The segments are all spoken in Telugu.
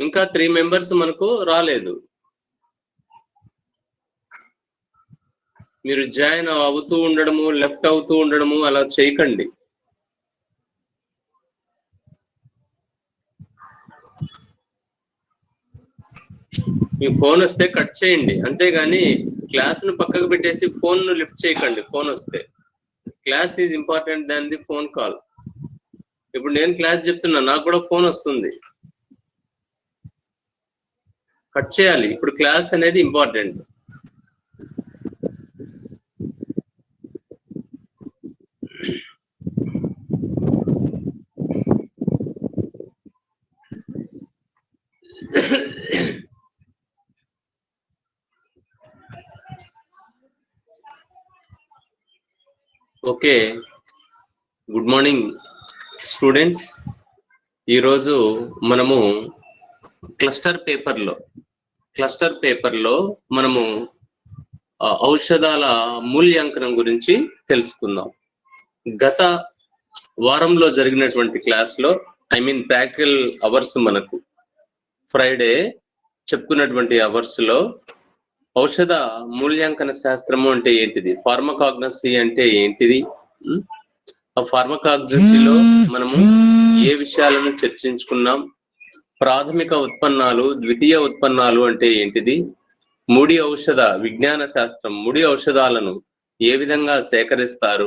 ఇంకా 3 మెంబర్స్ మనకు రాలేదు. మీరు జాయిన్ అవుతూ ఉండడము, లెఫ్ట్ అవుతూ ఉండడము అలా చేయకండి. మీ ఫోన్ వస్తే కట్ చేయండి, అంతేగాని క్లాస్ను పక్కకు పెట్టేసి ఫోన్ను లిఫ్ట్ చేయకండి. ఫోన్ వస్తే class is important than the phone call. ఇప్పుడు నేను క్లాస్ చెప్తున్నా, నాకు కూడా ఫోన్ వస్తుంది, కట్ చేయాలి. ఇప్పుడు క్లాస్ అనేది important. Okay, good morning students. ఈరోజు మనము క్లస్టర్ పేపర్లో మనము ఔషధాల మూల్యాంకనం గురించి తెలుసుకుందాం. గత వారంలో జరిగినటువంటి క్లాస్లో, ప్రాక్టికల్ అవర్స్, మనకు ఫ్రైడే చెప్పుకున్నటువంటి అవర్స్లో ఔషధ మూల్యాంకన శాస్త్రము అంటే ఏంటిది, ఫార్మకాగ్నసీ అంటే ఏంటిది, ఆ ఫార్మకాగ్నసీలో మనము ఏ విషయాలను చర్చించుకున్నాం, ప్రాథమిక ఉత్పన్నాలు, ద్వితీయ ఉత్పన్నాలు అంటే ఏంటిది, ముడి ఔషధ విజ్ఞాన శాస్త్రం, ముడి ఔషధాలను ఏ విధంగా సేకరిస్తారు,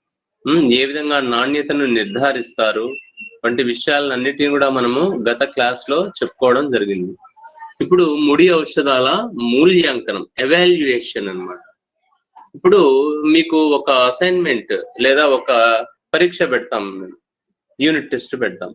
ఏ విధంగా నాణ్యతను నిర్ధారిస్తారు వంటి విషయాలన్నిటిని కూడా మనము గత క్లాస్ లో చెప్పుకోవడం జరిగింది. ఇప్పుడు ముడి ఔషధాల మూల్యాంకనం, ఎవాల్యుయేషన్ అన్నమాట. ఇప్పుడు మీకు ఒక అసైన్మెంట్ లేదా ఒక పరీక్ష పెడతాం, యూనిట్ టెస్ట్ పెడతాం.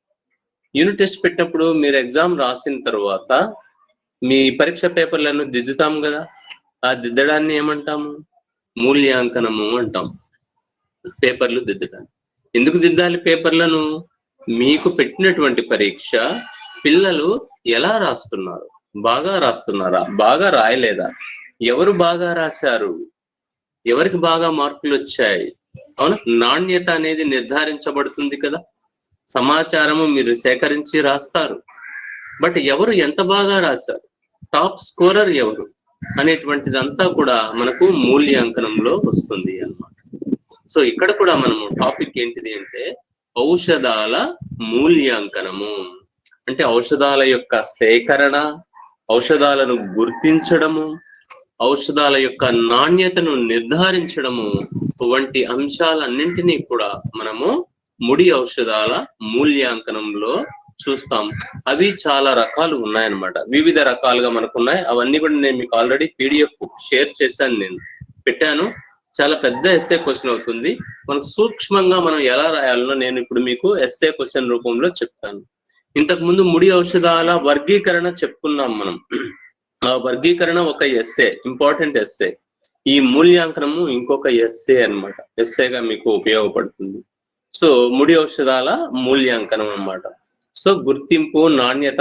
యూనిట్ టెస్ట్ పెట్టినప్పుడు మీరు ఎగ్జామ్ రాసిన తర్వాత మీ పరీక్ష పేపర్లను దిద్దుతాం కదా, ఆ దిద్దడాన్ని ఏమంటాము, మూల్యాంకనము అంటాం. పేపర్లు దిద్దడానికి ఎందుకు దిద్దాలి పేపర్లను, మీకు పెట్టినటువంటి పరీక్ష పిల్లలు ఎలా రాస్తున్నారు, బాగా రాస్తున్నారా, బాగా రాయలేదా, ఎవరు బాగా రాశారు, ఎవరికి బాగా మార్కులు వచ్చాయి, అవునా, నాణ్యత అనేది నిర్ధారించబడుతుంది కదా. సమాచారము మీరు సేకరించి రాస్తారు, బట్ ఎవరు ఎంత బాగా రాశారు, టాప్ స్కోరర్ ఎవరు అనేటువంటిదంతా కూడా మనకు మూల్యాంకనంలో వస్తుంది అన్నమాట. సో ఇక్కడ కూడా మనము టాపిక్ ఏంటిది అంటే ఔషధాల మూల్యాంకనము. అంటే ఔషధాల యొక్క సేకరణ, ఔషధాలను గుర్తించడము, ఔషధాల యొక్క నాణ్యతను నిర్ధారించడము వంటి అంశాలన్నింటినీ కూడా మనము ముడి ఔషధాల మూల్యాంకనంలో చూస్తాం. అవి చాలా రకాలు ఉన్నాయన్నమాట, వివిధ రకాలుగా మనకు ఉన్నాయి. అవన్నీ కూడా నేను మీకు ఆల్రెడీ PDF షేర్ చేశాను, నేను పెట్టాను. చాలా పెద్ద ఎస్సే క్వశ్చన్ అవుతుంది. మనకు సూక్ష్మంగా మనం ఎలా రాయాలనో నేను ఇప్పుడు మీకు ఎస్సే క్వశ్చన్ రూపంలో చెప్తాను. ఇంతకు ముందు ముడి ఔషధాల వర్గీకరణ చెప్పుకున్నాం మనం. ఆ వర్గీకరణ ఒక ఎస్సే, ఇంపార్టెంట్ ఎస్సే. ఈ మూల్యాంకనము ఇంకొక ఎస్సే అన్నమాట, ఎస్సేగా మీకు ఉపయోగపడుతుంది. సో ముడి ఔషధాల మూల్యాంకనం అన్నమాట. సో గుర్తింపు, నాణ్యత,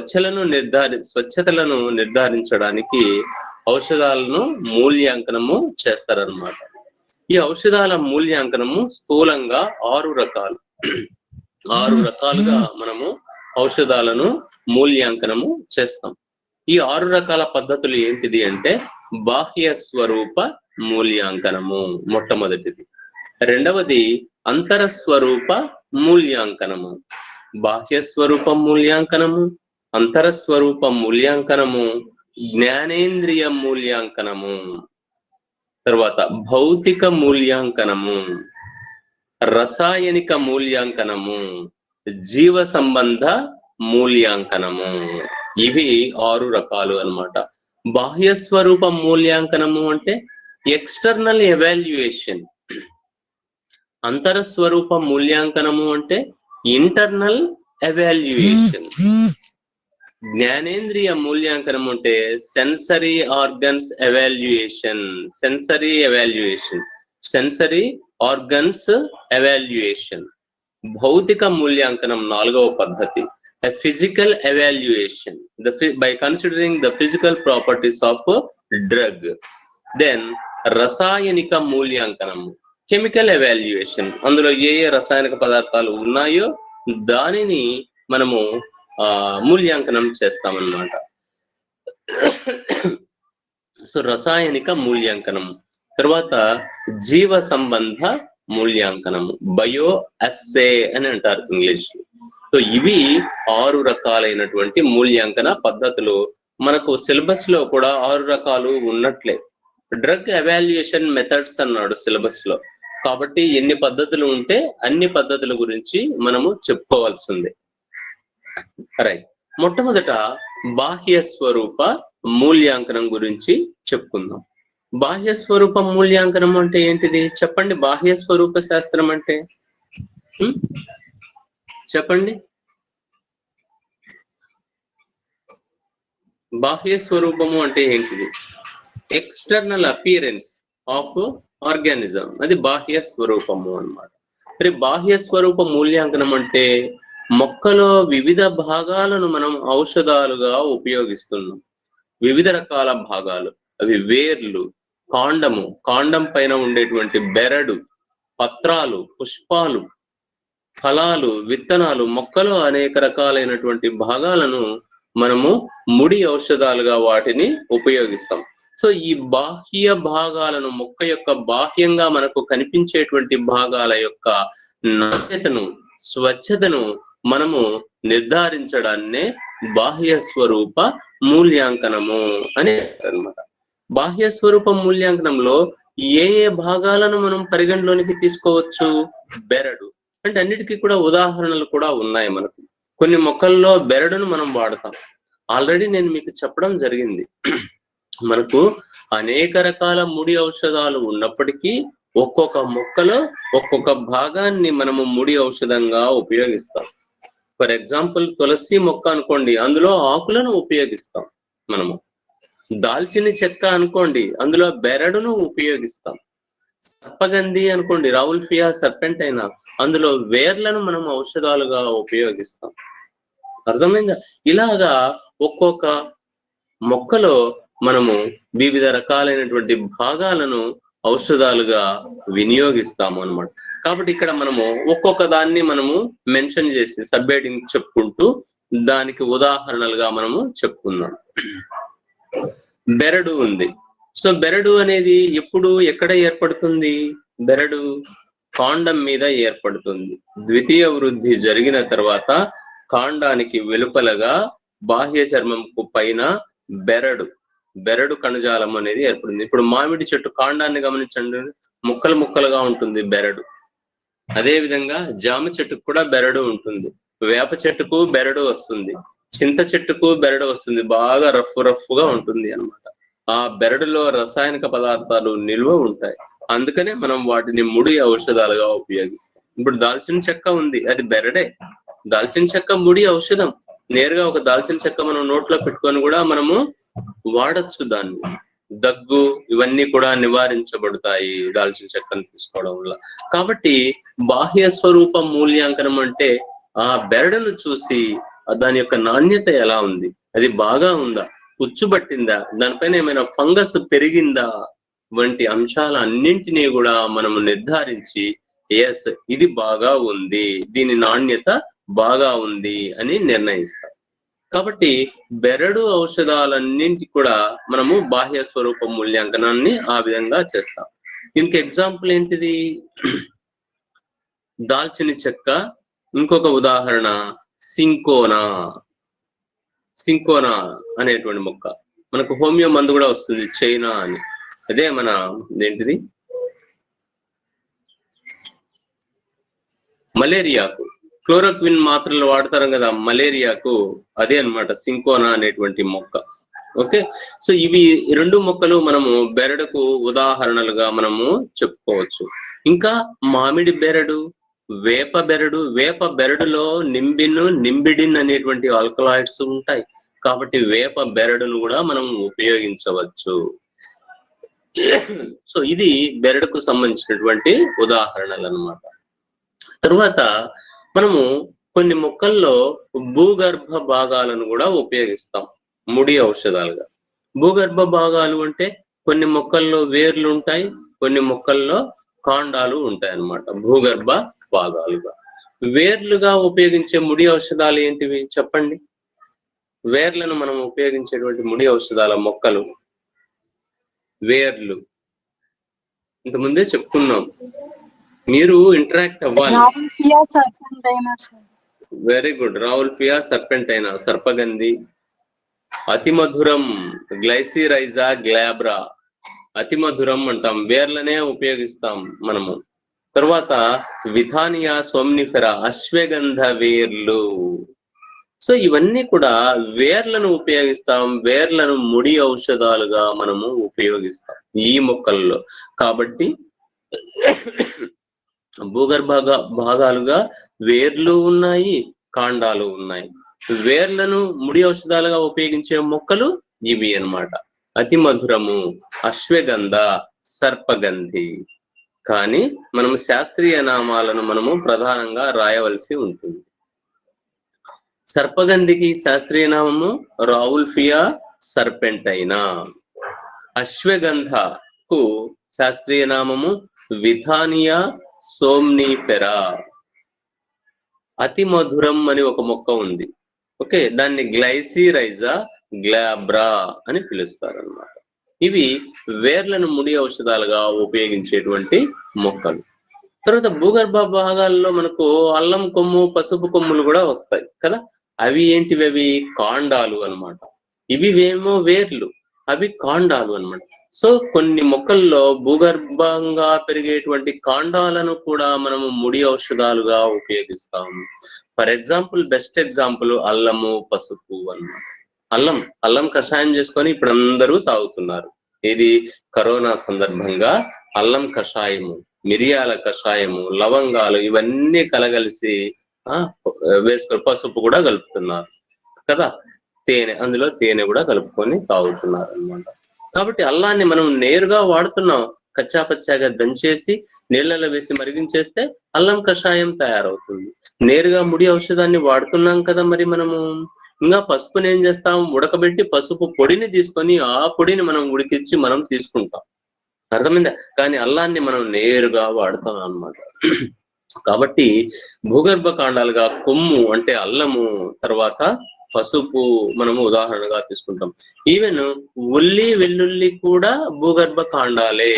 స్వచ్ఛతలను నిర్ధారించడానికి ఔషధాలను మూల్యాంకనము చేస్తారన్నమాట. ఈ ఔషధాల మూల్యాంకనము స్థూలంగా 6 రకాలు. 6 రకాలుగా మనము ఔషధాలను మూల్యాంకనము చేస్తాం. ఈ 6 రకాల పద్ధతులు ఏంటిది అంటే బాహ్య స్వరూప మూల్యాంకనము మొట్టమొదటిది, రెండవది అంతరస్వరూప మూల్యాంకనము, బాహ్య స్వరూప మూల్యాంకనము, అంతరస్వరూప మూల్యాంకనము, జ్ఞానేంద్రియ మూల్యాంకనము, తర్వాత భౌతిక మూల్యాంకనము, రసాయనిక మూల్యాంకనము, జీవ సంబంధ మూల్యాంకనము. ఇవి 6 రకాలు అన్నమాట. బాహ్య స్వరూప మూల్యాంకనము అంటే ఎక్స్టర్నల్ ఎవాల్యుయేషన్, అంతరస్వరూప మూల్యాంకనము అంటే ఇంటర్నల్ ఎవాల్యుయేషన్, జ్ఞానేంద్రియ మూల్యాంకనం అంటే sensory organs evaluation, sensory organs evaluation. భౌతిక మూల్యాంకనం 4వ పద్ధతి, physical evaluation by considering the physical properties of a drug. Then రసాయనిక మూల్యాంకనం, కెమికల్ ఎవాల్యుయేషన్, అందులో ఏ రసాయనిక పదార్థాలు ఉన్నాయో దానిని మనము మూల్యాంకనం చేస్తామన్నమాట. సో రసాయనిక మూల్యాంకనం, తర్వాత జీవ సంబంధ మూల్యాంకనం, బయో అస్సే అని అంటారు ఇంగ్లీష్. సో ఇవి 6 రకాలైనటువంటి మూల్యాంకన పద్ధతులు. మనకు సిలబస్ లో కూడా 6 రకాలు ఉన్నట్లే. డ్రగ్ ఎవాల్యుయేషన్ మెథడ్స్ అన్నాడు సిలబస్ లో. కాబట్టి ఎన్ని పద్ధతులు ఉంటే అన్ని పద్ధతుల గురించి మనము చెప్పుకోవాల్సిందే. రైట్, మొట్టమొదట బాహ్య స్వరూప మూల్యాంకనం గురించి చెప్పుకుందాం. బాహ్య స్వరూప మూల్యాంకనం అంటే ఏంటిది చెప్పండి? బాహ్య స్వరూప శాస్త్రం అంటే చెప్పండి. బాహ్య స్వరూపము అంటే ఏంటిది? ఎక్స్టర్నల్ అపియరెన్స్ ఆఫ్ ఆర్గానిజం, అది బాహ్య స్వరూపము అన్నమాట. మరి బాహ్య స్వరూప మూల్యాంకనం అంటే మొక్కలో వివిధ భాగాలను మనం ఔషధాలుగా ఉపయోగిస్తున్నాం. వివిధ రకాల భాగాలు, అవి వేర్లు, కాండము, కాండం పైన ఉండేటువంటి బెరడు, పత్రాలు, పుష్పాలు, ఫలాలు, విత్తనాలు, మొక్కలో అనేక రకాలైనటువంటి భాగాలను మనము ముడి ఔషధాలుగా వాటిని ఉపయోగిస్తాం. సో ఈ బాహ్య భాగాలను, మొక్క యొక్క బాహ్యంగా మనకు కనిపించేటువంటి భాగాల యొక్క నాణ్యతను, స్వచ్ఛతను మనము నిర్ధారించడాన్నే బాహ్య స్వరూప మూల్యాంకనము అని అన్నమాట. బాహ్య స్వరూప మూల్యాంకనంలో ఏ ఏ భాగాలను మనం పరిగణలోనికి తీసుకోవచ్చు? బెరడు అంటే అన్నిటికీ కూడా ఉదాహరణలు కూడా ఉన్నాయి మనకు. కొన్ని మొక్కల్లో బెరడును మనం వాడతాం. ఆల్రెడీ నేను మీకు చెప్పడం జరిగింది. మనకు అనేక రకాల ముడి ఔషధాలు ఉన్నప్పటికీ ఒక్కొక్క మొక్కలో ఒక్కొక్క భాగాన్ని మనము ముడి ఔషధంగా ఉపయోగిస్తాం. ఫర్ ఎగ్జాంపుల్ తులసి మొక్క అనుకోండి, అందులో ఆకులను ఉపయోగిస్తాం మనము. దాల్చిన చెక్క అనుకోండి, అందులో బెరడును ఉపయోగిస్తాం. సర్పగంధి అనుకోండి, రావుల్ఫియా సర్పెంట్ అయినా, అందులో వేర్లను మనం ఔషధాలుగా ఉపయోగిస్తాం. అర్థమైందా? ఇలాగా ఒక్కొక్క మొక్కలో మనము వివిధ రకాలైనటువంటి భాగాలను ఔషధాలుగా వినియోగిస్తాము అన్నమాట. కాబట్టి ఇక్కడ మనము ఒక్కొక్క దాన్ని మనము మెన్షన్ చేసి సబ్హెడింగ్ చెప్పుకుంటూ దానికి ఉదాహరణలుగా మనము చెప్పుకుందాం. బెరడు ఉంది. సో బెరడు అనేది ఎప్పుడు ఎక్కడ ఏర్పడుతుంది? బెరడు కాండం మీద ఏర్పడుతుంది. ద్వితీయ వృద్ధి జరిగిన తర్వాత కాండానికి వెలుపలగా బాహ్య చర్మంకు పైన బెరడు కణజాలం అనేది ఏర్పడింది. ఇప్పుడు మామిడి చెట్టు కాండాన్ని గమనించండి, ముక్కలు ముక్కలుగా ఉంటుంది బెరడు. అదే విధంగా జామ చెట్టుకు కూడా బెరడు ఉంటుంది, వేప చెట్టుకు బెరడు వస్తుంది, చింత చెట్టుకు బెరడు వస్తుంది. బాగా రఫ్గా ఉంటుంది అన్నమాట. ఆ బెరడులో రసాయనిక పదార్థాలు నిల్వ ఉంటాయి. అందుకనే మనం వాటిని ముడి ఔషధాలుగా ఉపయోగిస్తాం. ఇప్పుడు దాల్చిన చెక్క ఉంది, అది బెరడే. దాల్చిన చెక్క ముడి ఔషధం. నేరుగా ఒక దాల్చిన చెక్క మనం నోట్లో పెట్టుకొని కూడా మనము వాడచ్చు. దాన్ని దగ్గు ఇవన్నీ కూడా నివారించబడతాయి దాల్చిన చెక్కను తీసుకోవడం వల్ల. కాబట్టి బాహ్య స్వరూప మూల్యాంకనం అంటే ఆ బెరడును చూసి దాని యొక్క నాణ్యత ఎలా ఉంది, అది బాగా ఉందా, పుచ్చుబట్టిందా, దానిపైన ఏమైనా ఫంగస్ పెరిగిందా వంటి అంశాలన్నింటినీ కూడా మనము నిర్ధారించి ఎస్ ఇది బాగా ఉంది, దీని నాణ్యత బాగా ఉంది అని నిర్ణయిస్తాం. కాబట్టి బెరడు ఔషధాలన్నింటి కూడా మనము బాహ్య స్వరూప మూల్యాంకనాన్ని ఆ విధంగా చేస్తాం. దీనికి ఎగ్జాంపుల్ ఏంటిది? దాల్చిన చెక్క. ఇంకొక ఉదాహరణ సింకోనా అనేటువంటి మొక్క. మనకు హోమియో మందు కూడా వస్తుంది, చైనా అని. అదే మన ఏంటిది, మలేరియాకు క్లోరోక్విన్ మాత్రలు వాడతారు కదా మలేరియాకు, అదే అన్నమాట సింకోనా అనేటువంటి మొక్క. ఓకే, సో ఇవి 2 మొక్కలు మనము బెరడుకు ఉదాహరణలుగా మనము చెప్పుకోవచ్చు. ఇంకా మామిడి బెరడు, వేప బెరడులో నింబిడిన్ అనేటువంటి ఆల్కలాయిడ్స్ ఉంటాయి. కాబట్టి వేప బెరడును కూడా మనం ఉపయోగించవచ్చు. సో ఇది బెరడుకు సంబంధించినటువంటి ఉదాహరణలు అన్నమాట. తరువాత మనము కొన్ని మొక్కల్లో భూగర్భ భాగాలను కూడా ఉపయోగిస్తాం ముడి ఔషధాలుగా. భూగర్భ భాగాలు అంటే కొన్ని మొక్కల్లో వేర్లు ఉంటాయి, కొన్ని మొక్కల్లో కాండాలు ఉంటాయి అన్నమాట, భూగర్భ భాగాలుగా. వేర్లుగా ఉపయోగించే ముడి ఔషధాలు ఏంటివి చెప్పండి? వేర్లను మనం ఉపయోగించేటువంటి ముడి ఔషధాల మొక్కలు వేర్లు ఇంతకుముందే చెప్పుకున్నాం. మీరు ఇంటరాక్ట్ అవ్వాలి. Very good. రావుల్ఫియా సర్పెంటైనా, సర్పగంధి. అతి మధురం గ్లైసిరైజా గ్లాబ్రా, అతి మధురం అంటాం, వేర్లనే ఉపయోగిస్తాం మనము. తర్వాత విథానియా సోమ్నిఫెరా, అశ్వగంధ వేర్లు. సో ఇవన్నీ కూడా వేర్లను ఉపయోగిస్తాం, వేర్లను ముడి ఔషధాలుగా మనము ఉపయోగిస్తాం ఈ మొక్కల్లో. కాబట్టి భూగర్భ భాగాలుగా వేర్లు ఉన్నాయి, కాండాలు ఉన్నాయి. వేర్లను ముడి ఔషధాలుగా ఉపయోగించే మొక్కలు ఇవి అన్నమాట. అతి మధురము, అశ్వగంధ, సర్పగంధి. కానీ మనము శాస్త్రీయ నామాలను మనము ప్రధానంగా రాయవలసి ఉంటుంది. సర్పగంధికి శాస్త్రీయ నామము రావుల్ఫియా సర్పెంటైనా. అశ్వగంధకు శాస్త్రీయ నామము విథానియా సోమ్నిఫెరా. అతి మధురం అని ఒక మొక్క ఉంది, ఓకే, దాన్ని గ్లైసిరైజా గ్లాబ్రా అని పిలుస్తారు అన్నమాట. ఇవి వేర్లను ముడి ఔషధాలుగా ఉపయోగించేటువంటి మొక్కలు. తర్వాత భూగర్భ భాగాల్లో మనకు అల్లం కొమ్ము, పసుపు కొమ్ములు కూడా వస్తాయి కదా. అవి ఏంటివి? అవి కాండాలు అన్నమాట. ఇవి ఏమో వేర్లు, అవి కాండాలు అన్నమాట. సో కొన్ని మొక్కల్లో భూగర్భంగా పెరిగేటువంటి కాండాలను కూడా మనము ముడి ఔషధాలుగా ఉపయోగిస్తాము. ఫర్ ఎగ్జాంపుల్, బెస్ట్ ఎగ్జాంపుల్ అల్లము, పసుపు అన్నమాట. అల్లం కషాయం చేసుకొని ఇప్పుడు అందరూ తాగుతున్నారు. ఇది కరోనా సందర్భంగా అల్లం కషాయము, మిరియాల కషాయము, లవంగాలు ఇవన్నీ కలగలిసి వేసుకొని పసుపు కూడా కలుపుతున్నారు కదా. అందులో తేనె కూడా కలుపుకొని తాగుతున్నారు అన్నమాట. కాబట్టి అల్లాన్ని మనం నేరుగా వాడుతున్నాం. కచ్చాపచ్చాగా దంచేసి నీళ్ళలో వేసి మరిగించేస్తే అల్లం కషాయం తయారవుతుంది. నేరుగా ముడి ఔషధాన్ని వాడుతున్నాం కదా. మరి మనము ఇంకా పసుపుని ఏం చేస్తాం? ఉడకబెట్టి పసుపు పొడిని తీసుకొని ఆ పొడిని మనం ఉడికించి మనం తీసుకుంటాం, అర్థమైందా? కానీ అల్లాన్ని మనం నేరుగా వాడతాం అన్నమాట. కాబట్టి భూగర్భ కాండాలుగా కొమ్ము అంటే అల్లము, తర్వాత పసుపు మనము ఉదాహరణగా తీసుకుంటాం. ఈవెన్ ఉల్లి, వెల్లుల్లి కూడా భూగర్భ కాండాలే.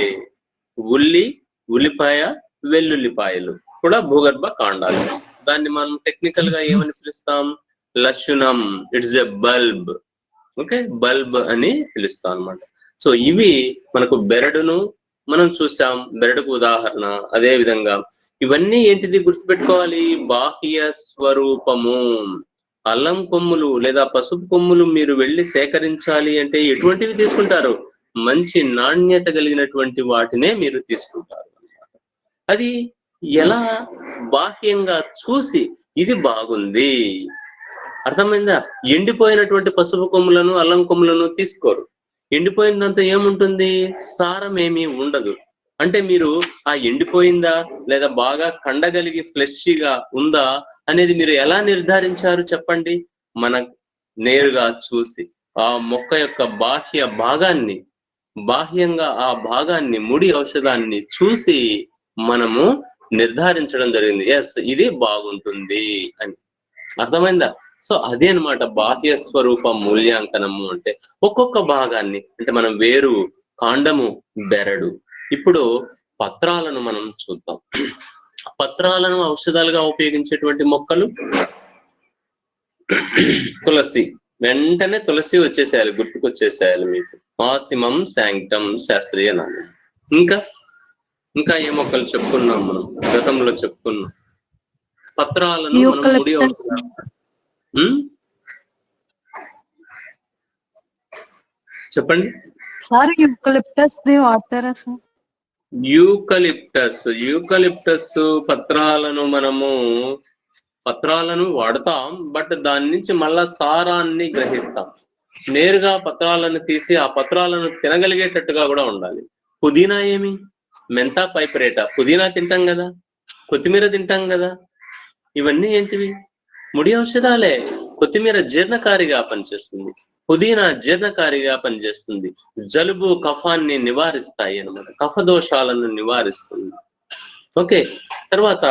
ఉల్లిపాయ, వెల్లుల్లిపాయలు కూడా భూగర్భ కాండాలు. దాన్ని మనం టెక్నికల్ గా ఏమని పిలుస్తాం? లక్షణం. It's a bulb, okay, bulb అని పిలుస్తాం అన్నమాట. సో ఇవి మనకు బెరడును మనం చూసాం, బెరడుకు ఉదాహరణ. అదే విధంగా ఇవన్నీ ఏంటిది గుర్తుపెట్టుకోవాలి? బాహ్య స్వరూపము. అల్లం కొమ్ములు లేదా పసుపు కొమ్ములు మీరు వెళ్ళి సేకరించాలి అంటే ఎటువంటివి తీసుకుంటారు? మంచి నాణ్యత కలిగినటువంటి వాటినే మీరు తీసుకుంటారు. అది ఎలా? బాహ్యంగా చూసి ఇది బాగుంది, అర్థమైందా? ఎండిపోయినటువంటి పసుపు కొమ్ములను, అల్లం కొమ్ములను తీసుకోరు. ఎండిపోయిందంతా ఏముంటుంది? సారం ఏమీ ఉండదు. అంటే మీరు ఆ ఎండిపోయిందా లేదా బాగా కండగలిగి ఫ్లెషీగా ఉందా అనేది మీరు ఎలా నిర్ధారించారు చెప్పండి? మన నేరుగా చూసి ఆ మొక్క యొక్క బాహ్యంగా ఆ భాగాన్ని, ముడి ఔషధాన్ని చూసి మనము నిర్ధారించడం జరిగింది. ఎస్, ఇది బాగుంటుంది అని. అర్థమైందా? సో అదే అన్నమాట బాహ్య స్వరూప మూల్యాంకనము అంటే. ఒక్కొక్క భాగాన్ని అంటే మనం వేరు, కాండము, బెరడు. ఇప్పుడు పత్రాలను మనం చూద్దాం. పత్రాలను ఔషధాలుగా ఉపయోగించేటువంటి మొక్కలు తులసి. వెంటనే తులసి వచ్చేసేయాలి, గుర్తుకొచ్చేసేయాలి మీకు. ఆసిమం శాంక్టమ్ శాస్త్రీయ నామం. ఇంకా ఏ మొక్కలు చెప్పుకున్నాం మనం? గతంలో చెప్పుకున్నాం. పత్రాలను మనం ముడి ఔషధాలు. చెప్పండి సార్. యూకలిప్టస్ ది వాడతారా సార్? యూకలిప్టస్ పత్రాలను వాడతాం, బట్ దాని నుంచి మళ్ళా సారాన్ని గ్రహిస్తాం. నేరుగా పత్రాలను తీసి ఆ పత్రాలను తినగలిగేటట్టుగా కూడా ఉండాలి. పుదీనా ఏమి? మెంతా పైపరేటా. పుదీనా తింటాం కదా, కొత్తిమీర తింటాం కదా. ఇవన్నీ ఏంటివి? ముడి ఔషధాలే. కొత్తిమీర జీర్ణకారిగా పనిచేస్తుంది, పుదీనా జీర్ణకారిగా పనిచేస్తుంది. జలుబు, కఫాన్ని నివారిస్తాయి అన్నమాట, కఫ దోషాలను నివారిస్తుంది. ఓకే. తర్వాత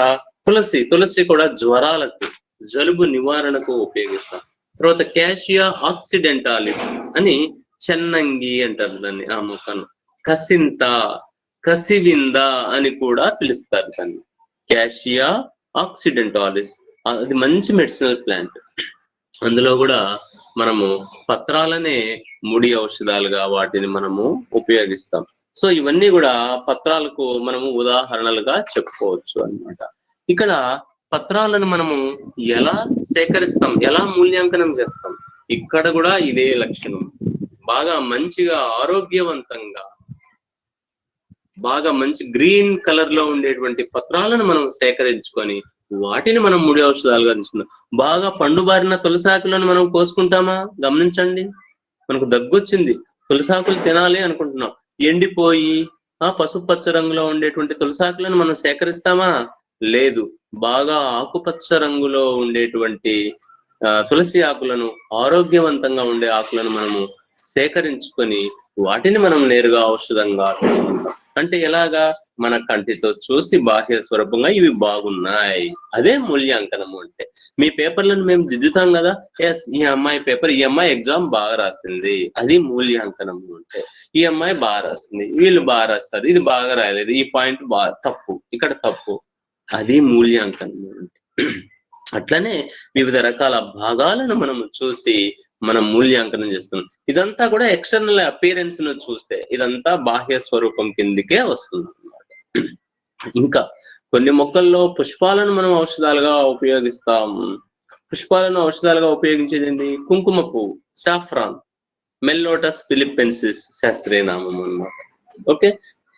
తులసి కూడా జ్వరాలకు, జలుబు నివారణకు ఉపయోగిస్తాం. తర్వాత క్యాషియా ఆక్సిడెంటాలిస్ అని చెన్నంగి అంటారు దాన్ని, ఆ మొక్కను. కసింత, కసివింద అని కూడా పిలుస్తారు దాన్ని. క్యాషియా ఆక్సిడెంటాలిస్ అది మంచి మెడిసినల్ ప్లాంట్. అందులో కూడా మనము పత్రాలనే ముడి ఔషధాలుగా వాటిని మనము ఉపయోగిస్తాం. సో ఇవన్నీ కూడా పత్రాలకు మనము ఉదాహరణలుగా చెప్పుకోవచ్చు అన్నమాట. ఇక్కడ పత్రాలను మనము ఎలా సేకరిస్తాం, ఎలా మూల్యాంకనం చేస్తాం, ఇక్కడ కూడా ఇదే లక్షణం. బాగా మంచిగా ఆరోగ్యవంతంగా బాగా మంచి గ్రీన్ కలర్ లో ఉండేటువంటి పత్రాలను మనం సేకరించుకొని వాటిని మనం ముడి ఔషధాలుగా తీసుకున్నాం. బాగా పండుబారిన తులసాకులను మనం కోసుకుంటామా? గమనించండి, మనకు దగ్గొచ్చింది, తులసాకులు తినాలి అనుకుంటున్నాం, ఎండిపోయి పసుపు పచ్చ రంగులో ఉండేటువంటి తులసాకులను మనం సేకరిస్తామా? లేదు. బాగా ఆకుపచ్చ రంగులో ఉండేటువంటి తులసి ఆకులను, ఆరోగ్యవంతంగా ఉండే ఆకులను మనము సేకరించుకొని వాటిని మనం నేరుగా ఔషధంగా తీసుకుంటాం. అంటే ఎలాగా? మన కంటితో చూసి బాహ్య స్వరూపంగా ఇవి బాగున్నాయి, అదే మూల్యాంకనము అంటే. మీ పేపర్లను మేము దిద్దుతాం కదా, ఎస్ ఈ అమ్మాయి పేపర్, ఈ అమ్మాయి ఎగ్జామ్ బాగా రాసింది, అది మూల్యాంకనము అంటే. ఈ అమ్మాయి బాగా రాసింది, వీళ్ళు బాగా రాస్తారు, ఇది బాగా రాయలేదు, ఈ పాయింట్ తప్పు, ఇక్కడ తప్పు, అది మూల్యాంకనము అంటే. అట్లనే వివిధ రకాల భాగాలను మనం చూసి మనం మూల్యాంకనం చేస్తున్నాం. ఇదంతా కూడా ఎక్స్టర్నల్ అపియరెన్స్ ను చూసే, ఇదంతా బాహ్య స్వరూపం కిందికే వస్తుంది అన్నమాట. ఇంకా కొన్ని మొక్కల్లో పుష్పాలను మనం ఔషధాలుగా ఉపయోగిస్తాం. పుష్పాలను ఔషధాలుగా ఉపయోగించేది ఏంటి? కుంకుమ పువ్వు, సాఫ్రాన్, మెల్లోటస్ ఫిలిప్పెన్సిస్ శాస్త్రీయ నామం అన్నమాట. ఓకే,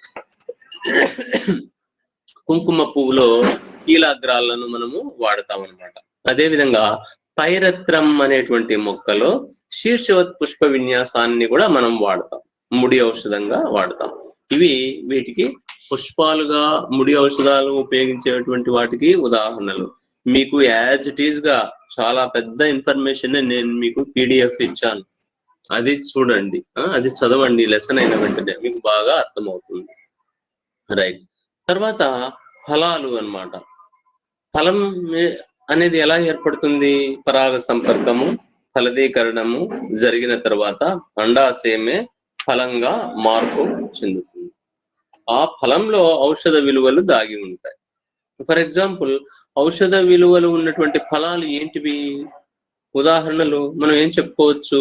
కుంకుమ పువ్వులో కీలాగ్రాలను మనము వాడతాం అన్నమాట. అదే విధంగా పైరత్రం అనేటువంటి మొక్కలో శీర్షవత్ పుష్ప విన్యాసాన్ని కూడా మనం వాడతాం, ముడి ఔషధంగా వాడతాం. వీటికి పుష్పాలుగా ముడి ఔషధాలు ఉపయోగించేటువంటి వాటికి ఉదాహరణలు. మీకు యాజ్ ఇట్ ఈస్ గా చాలా పెద్ద ఇన్ఫర్మేషన్ నేను మీకు పీడిఎఫ్ ఇచ్చాను, అది చూడండి, అది చదవండి, లెసన్ అయిన వెంటనే మీకు బాగా అర్థమవుతుంది. రైట్. తర్వాత ఫలాలు అన్నమాట. ఫలం అనేది ఎలా ఏర్పడుతుంది? పరాగ సంపర్కము, ఫలదీకరణము జరిగిన తర్వాత అండాశయమే ఫలంగా మార్పు చెందుతుంది. ఆ ఫలంలో ఔషధ విలువలు దాగి ఉంటాయి. ఫర్ ఎగ్జాంపుల్, ఔషధ విలువలు ఉన్నటువంటి ఫలాలు ఏంటివి? ఉదాహరణలు మనం ఏం చెప్పుకోవచ్చు?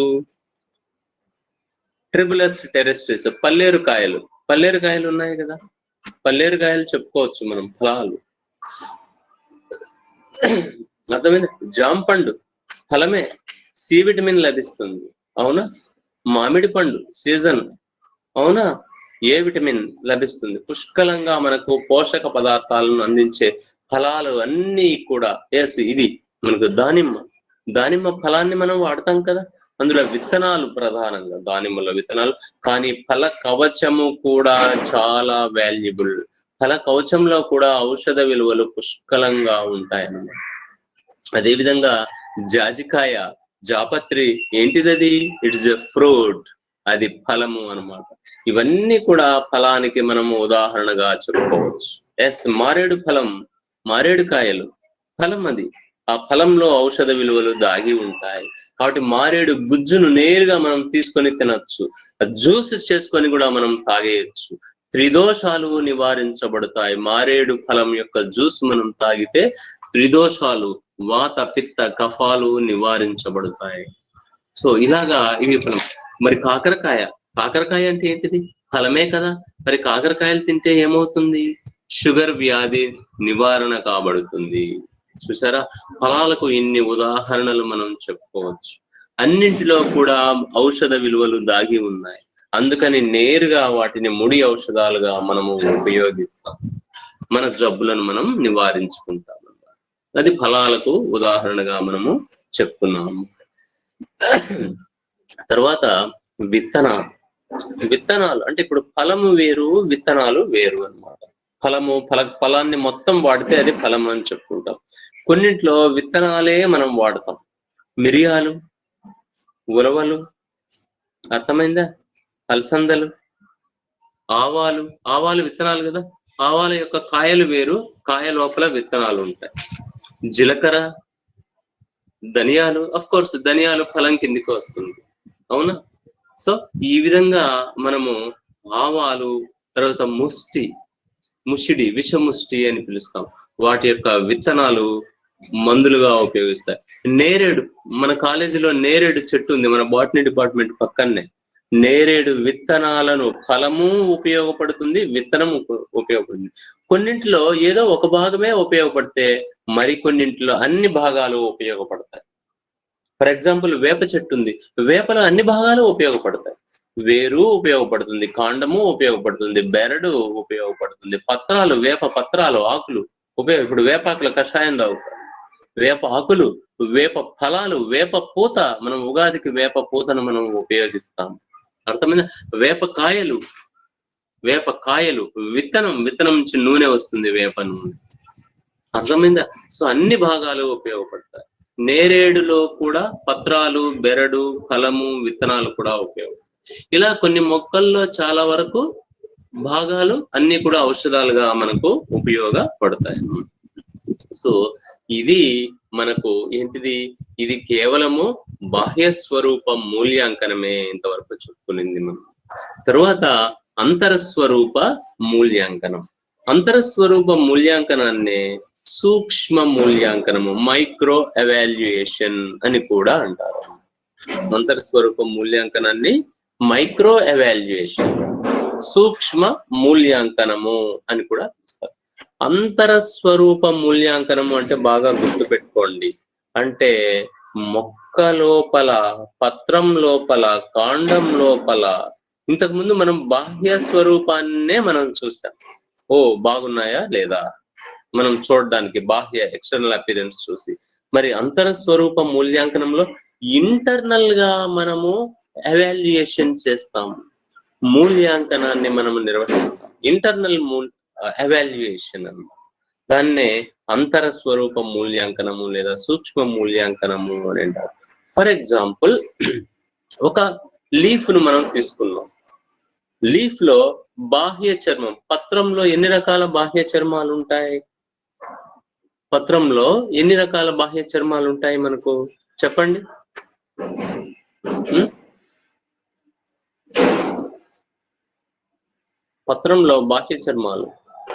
ట్రిబులస్ టెరెస్ట్రిస్, పల్లేరు కాయలు ఉన్నాయి కదా, పల్లేరు కాయలు చెప్పుకోవచ్చు మనం ఫలాలు. అర్థమైంది? జాంపండు ఫలమే, సి విటమిన్ లభిస్తుంది, అవునా? మామిడి పండు సీజన్, అవునా? ఏ విటమిన్ లభిస్తుంది? పుష్కలంగా మనకు పోషక పదార్థాలను అందించే ఫలాలు అన్ని కూడా. ఎస్, ఇది మనకు దానిమ్మ ఫలాన్ని మనం వాడతాం కదా, అందులో విత్తనాలు ప్రధానంగా, దానిమ్మలో విత్తనాలు. కానీ ఫల కవచము కూడా చాలా వాల్యుబుల్. ఫల కవచంలో కూడా ఔషధ విలువలు పుష్కలంగా ఉంటాయన్నమాట. అదేవిధంగా జాజికాయ, జాపత్రి ఏంటిదది? ఇట్స్ ఎ ఫ్రూట్, అది ఫలము అన్నమాట. ఇవన్నీ కూడా ఫలానికి మనము ఉదాహరణగా చెప్పుకోవచ్చు. ఎస్, మారేడు కాయలు ఫలం, అది ఆ ఫలంలో ఔషధ విలువలు దాగి ఉంటాయి. కాబట్టి మారేడు గుజ్జును నేరుగా మనం తీసుకొని తినచ్చు, జ్యూస్ చేసుకొని కూడా మనం తాగేయచ్చు. త్రిదోషాలు నివారించబడతాయి. మారేడు ఫలం యొక్క జ్యూస్ మనం తాగితే త్రిదోషాలు, వాత పిత్త కఫాలు నివారించబడతాయి. సో ఇలాగా ఇవి ఫలం. మరి కాకరకాయ అంటే ఏంటిది? ఫలమే కదా. మరి కాకరకాయలు తింటే ఏమవుతుంది? షుగర్ వ్యాధి నివారణ కాబడుతుంది. చూసారా, ఫలాలకు ఇన్ని ఉదాహరణలు మనం చెప్పుకోవచ్చు. అన్నింటిలో కూడా ఔషధ విలువలు దాగి ఉన్నాయి. అందుకని నేరుగా వాటిని ముడి ఔషధాలుగా మనము ఉపయోగిస్తాం, మన జబ్బులను మనం నివారించుకుంటాం. అది ఫలాలకు ఉదాహరణగా మనము చెప్పుకున్నాము. తర్వాత విత్తనాలు అంటే ఇప్పుడు ఫలము వేరు, విత్తనాలు వేరు అన్నమాట. ఫలాన్ని మొత్తం వాడితే అది ఫలం అని చెప్పుకుంటాం. కొన్నింట్లో విత్తనాలే మనం వాడతాం. మిరియాలు, ఉలవలు, అర్థమైందా? అలసందలు, ఆవాలు విత్తనాలు కదా, ఆవాల యొక్క కాయలు వేరు, కాయ లోపల విత్తనాలు ఉంటాయి. జీలకర్ర, ధనియాలు, అఫ్ కోర్స్ ధనియాలు ఫలం కిందికి వస్తుంది, అవునా? సో ఈ విధంగా మనము ఆవాలు, తర్వాత ముషిడి, విషముష్టి అని పిలుస్తాం, వాటి యొక్క విత్తనాలు మందులుగా ఉపయోగిస్తాయి. నేరేడు, మన కాలేజీలో నేరేడు చెట్టు ఉంది, మన బాటనీ డిపార్ట్మెంట్ పక్కనే. నేరేడు విత్తనాలను, ఫలము ఉపయోగపడుతుంది, విత్తనం ఉపయోగపడుతుంది. కొన్నింటిలో ఏదో ఒక భాగమే ఉపయోగపడితే మరికొన్నింటిలో అన్ని భాగాలు ఉపయోగపడతాయి. ఫర్ ఎగ్జాంపుల్ వేప చెట్టు ఉంది, వేపలో అన్ని భాగాలు ఉపయోగపడతాయి. వేరు ఉపయోగపడుతుంది, కాండము ఉపయోగపడుతుంది, బెరడు ఉపయోగపడుతుంది, పత్రాలు, వేప పత్రాలు, ఆకులు ఇప్పుడు వేపాకుల కషాయం తాగుతారు, వేప ఆకులు, వేప ఫలాలు, వేప పూత, మనం ఉగాదికి వేప పూతను మనం ఉపయోగిస్తాం, అర్థమైందా? వేప కాయలు, విత్తనం నుంచి నూనె వస్తుంది, వేప నూనె, అర్థమైందా? సో అన్ని భాగాలు ఉపయోగపడతాయి. నేరేడులో కూడా పత్రాలు, బెరడు, ఫలము, విత్తనాలు కూడా ఉపయోగం. ఇలా కొన్ని మొక్కల్లో చాలా వరకు భాగాలు అన్ని కూడా ఔషధాలుగా మనకు ఉపయోగపడతాయి. సో ఇది మనకు ఏంటిది, ఇది కేవలము బాహ్య స్వరూప మూల్యాంకనమే ఇంతవరకు చెప్పుకునింది మనం. తరువాత అంతరస్వరూప మూల్యాంకనం. అంతరస్వరూప మూల్యాంకనాన్ని సూక్ష్మ మూల్యాంకనము, మైక్రో ఎవాల్యుయేషన్ అని కూడా అంటారు. అంతరస్వరూప మూల్యాంకనాన్ని మైక్రో ఎవాల్యుయేషన్, సూక్ష్మ మూల్యాంకనము అని కూడా పిలుస్తారు. అంతరస్వరూప మూల్యాంకనము అంటే బాగా గుర్తుపెట్టుకోండి, అంటే మొక్క లోపల, పత్రం లోపల, కాండం లోపల, ఇంతకుముందు మనం బాహ్య స్వరూపాన్నే మనం చూసాం, ఓ బాగున్నాయా లేదా మనం చూడడానికి, బాహ్య ఎక్స్టర్నల్ అపిరెన్స్ చూసి. మరి అంతర స్వరూప మూల్యాంకనంలో ఇంటర్నల్ గా మనము ఎవాల్యుయేషన్ చేస్తాం, మూల్యాంకనాన్ని మనము నిర్వహిస్తాం, ఇంటర్నల్ ఎవాల్యుయేషన్ అన్నమాట. దాన్నే అంతర స్వరూప మూల్యాంకనము లేదా సూక్ష్మ మూల్యాంకనము అని అంటారు. ఫర్ ఎగ్జాంపుల్, ఒక లీఫ్ ను మనం తీసుకున్నాం. లీఫ్ లో బాహ్య చర్మం, పత్రంలో ఎన్ని రకాల బాహ్య చర్మాలు ఉంటాయి? పత్రంలో ఎన్ని రకాల బాహ్య చర్మాలు ఉంటాయి మనకు చెప్పండి? పత్రంలో బాహ్య చర్మాలు,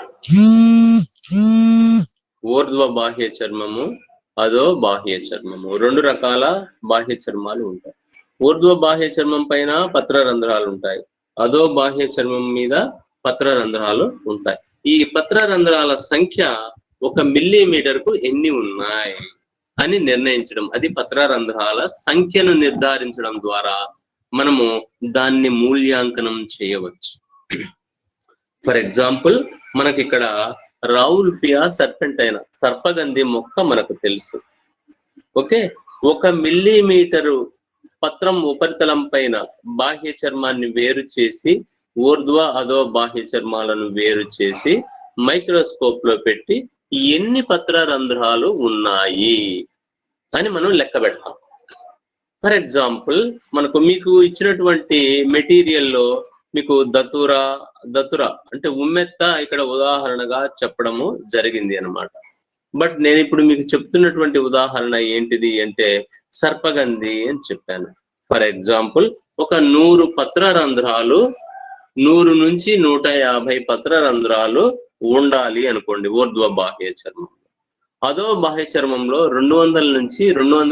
ఊర్ధ్వ బాహ్య చర్మము, అదో బాహ్య చర్మము, రెండు రకాల బాహ్య చర్మాలు ఉంటాయి. ఊర్ధ్వ బాహ్య చర్మం పైన పత్ర రంధ్రాలు ఉంటాయి, అదో బాహ్య చర్మం మీద పత్ర రంధ్రాలు ఉంటాయి. ఈ పత్ర రంధ్రాల సంఖ్య 1 మిల్లీమీటర్కు ఎన్ని ఉన్నాయి అని నిర్ణయించడం, అది పత్ర రంధ్రాల సంఖ్యను నిర్ధారించడం ద్వారా మనము దాన్ని మూల్యాంకనం చేయవచ్చు. ఫర్ ఎగ్జాంపుల్, మనకి ఇక్కడ రావుల్ఫియా సర్పెంటైనా, సర్పగంధి మొక్క మనకు తెలుసు. ఓకే, 1 మిల్లీమీటరు పత్రం ఉపరితలం పైన బాహ్య చర్మాన్ని వేరు చేసి, ఊర్ధ్వ అదో బాహ్య చర్మాలను వేరు చేసి మైక్రోస్కోప్ లో పెట్టి ఎన్ని పత్ర రంధ్రాలు ఉన్నాయి అని మనం లెక్క పెడతాం. ఫర్ ఎగ్జాంపుల్, మీకు ఇచ్చినటువంటి మెటీరియల్లో మీకు దతుర అంటే ఉమ్మెత్త ఇక్కడ ఉదాహరణగా చెప్పడము జరిగింది అన్నమాట. బట్ నేను ఇప్పుడు మీకు చెప్తున్నటువంటి ఉదాహరణ ఏంటిది అంటే సర్పగంధి అని చెప్పాను. ఫర్ ఎగ్జాంపుల్, ఒక 100 పత్ర రంధ్రాలు, 100 నుంచి 150 పత్ర రంధ్రాలు ఉండాలి అనుకోండి ఊర్ధ్వ బాహ్య చర్మం. అదో బాహ్య చర్మంలో 200 నుంచి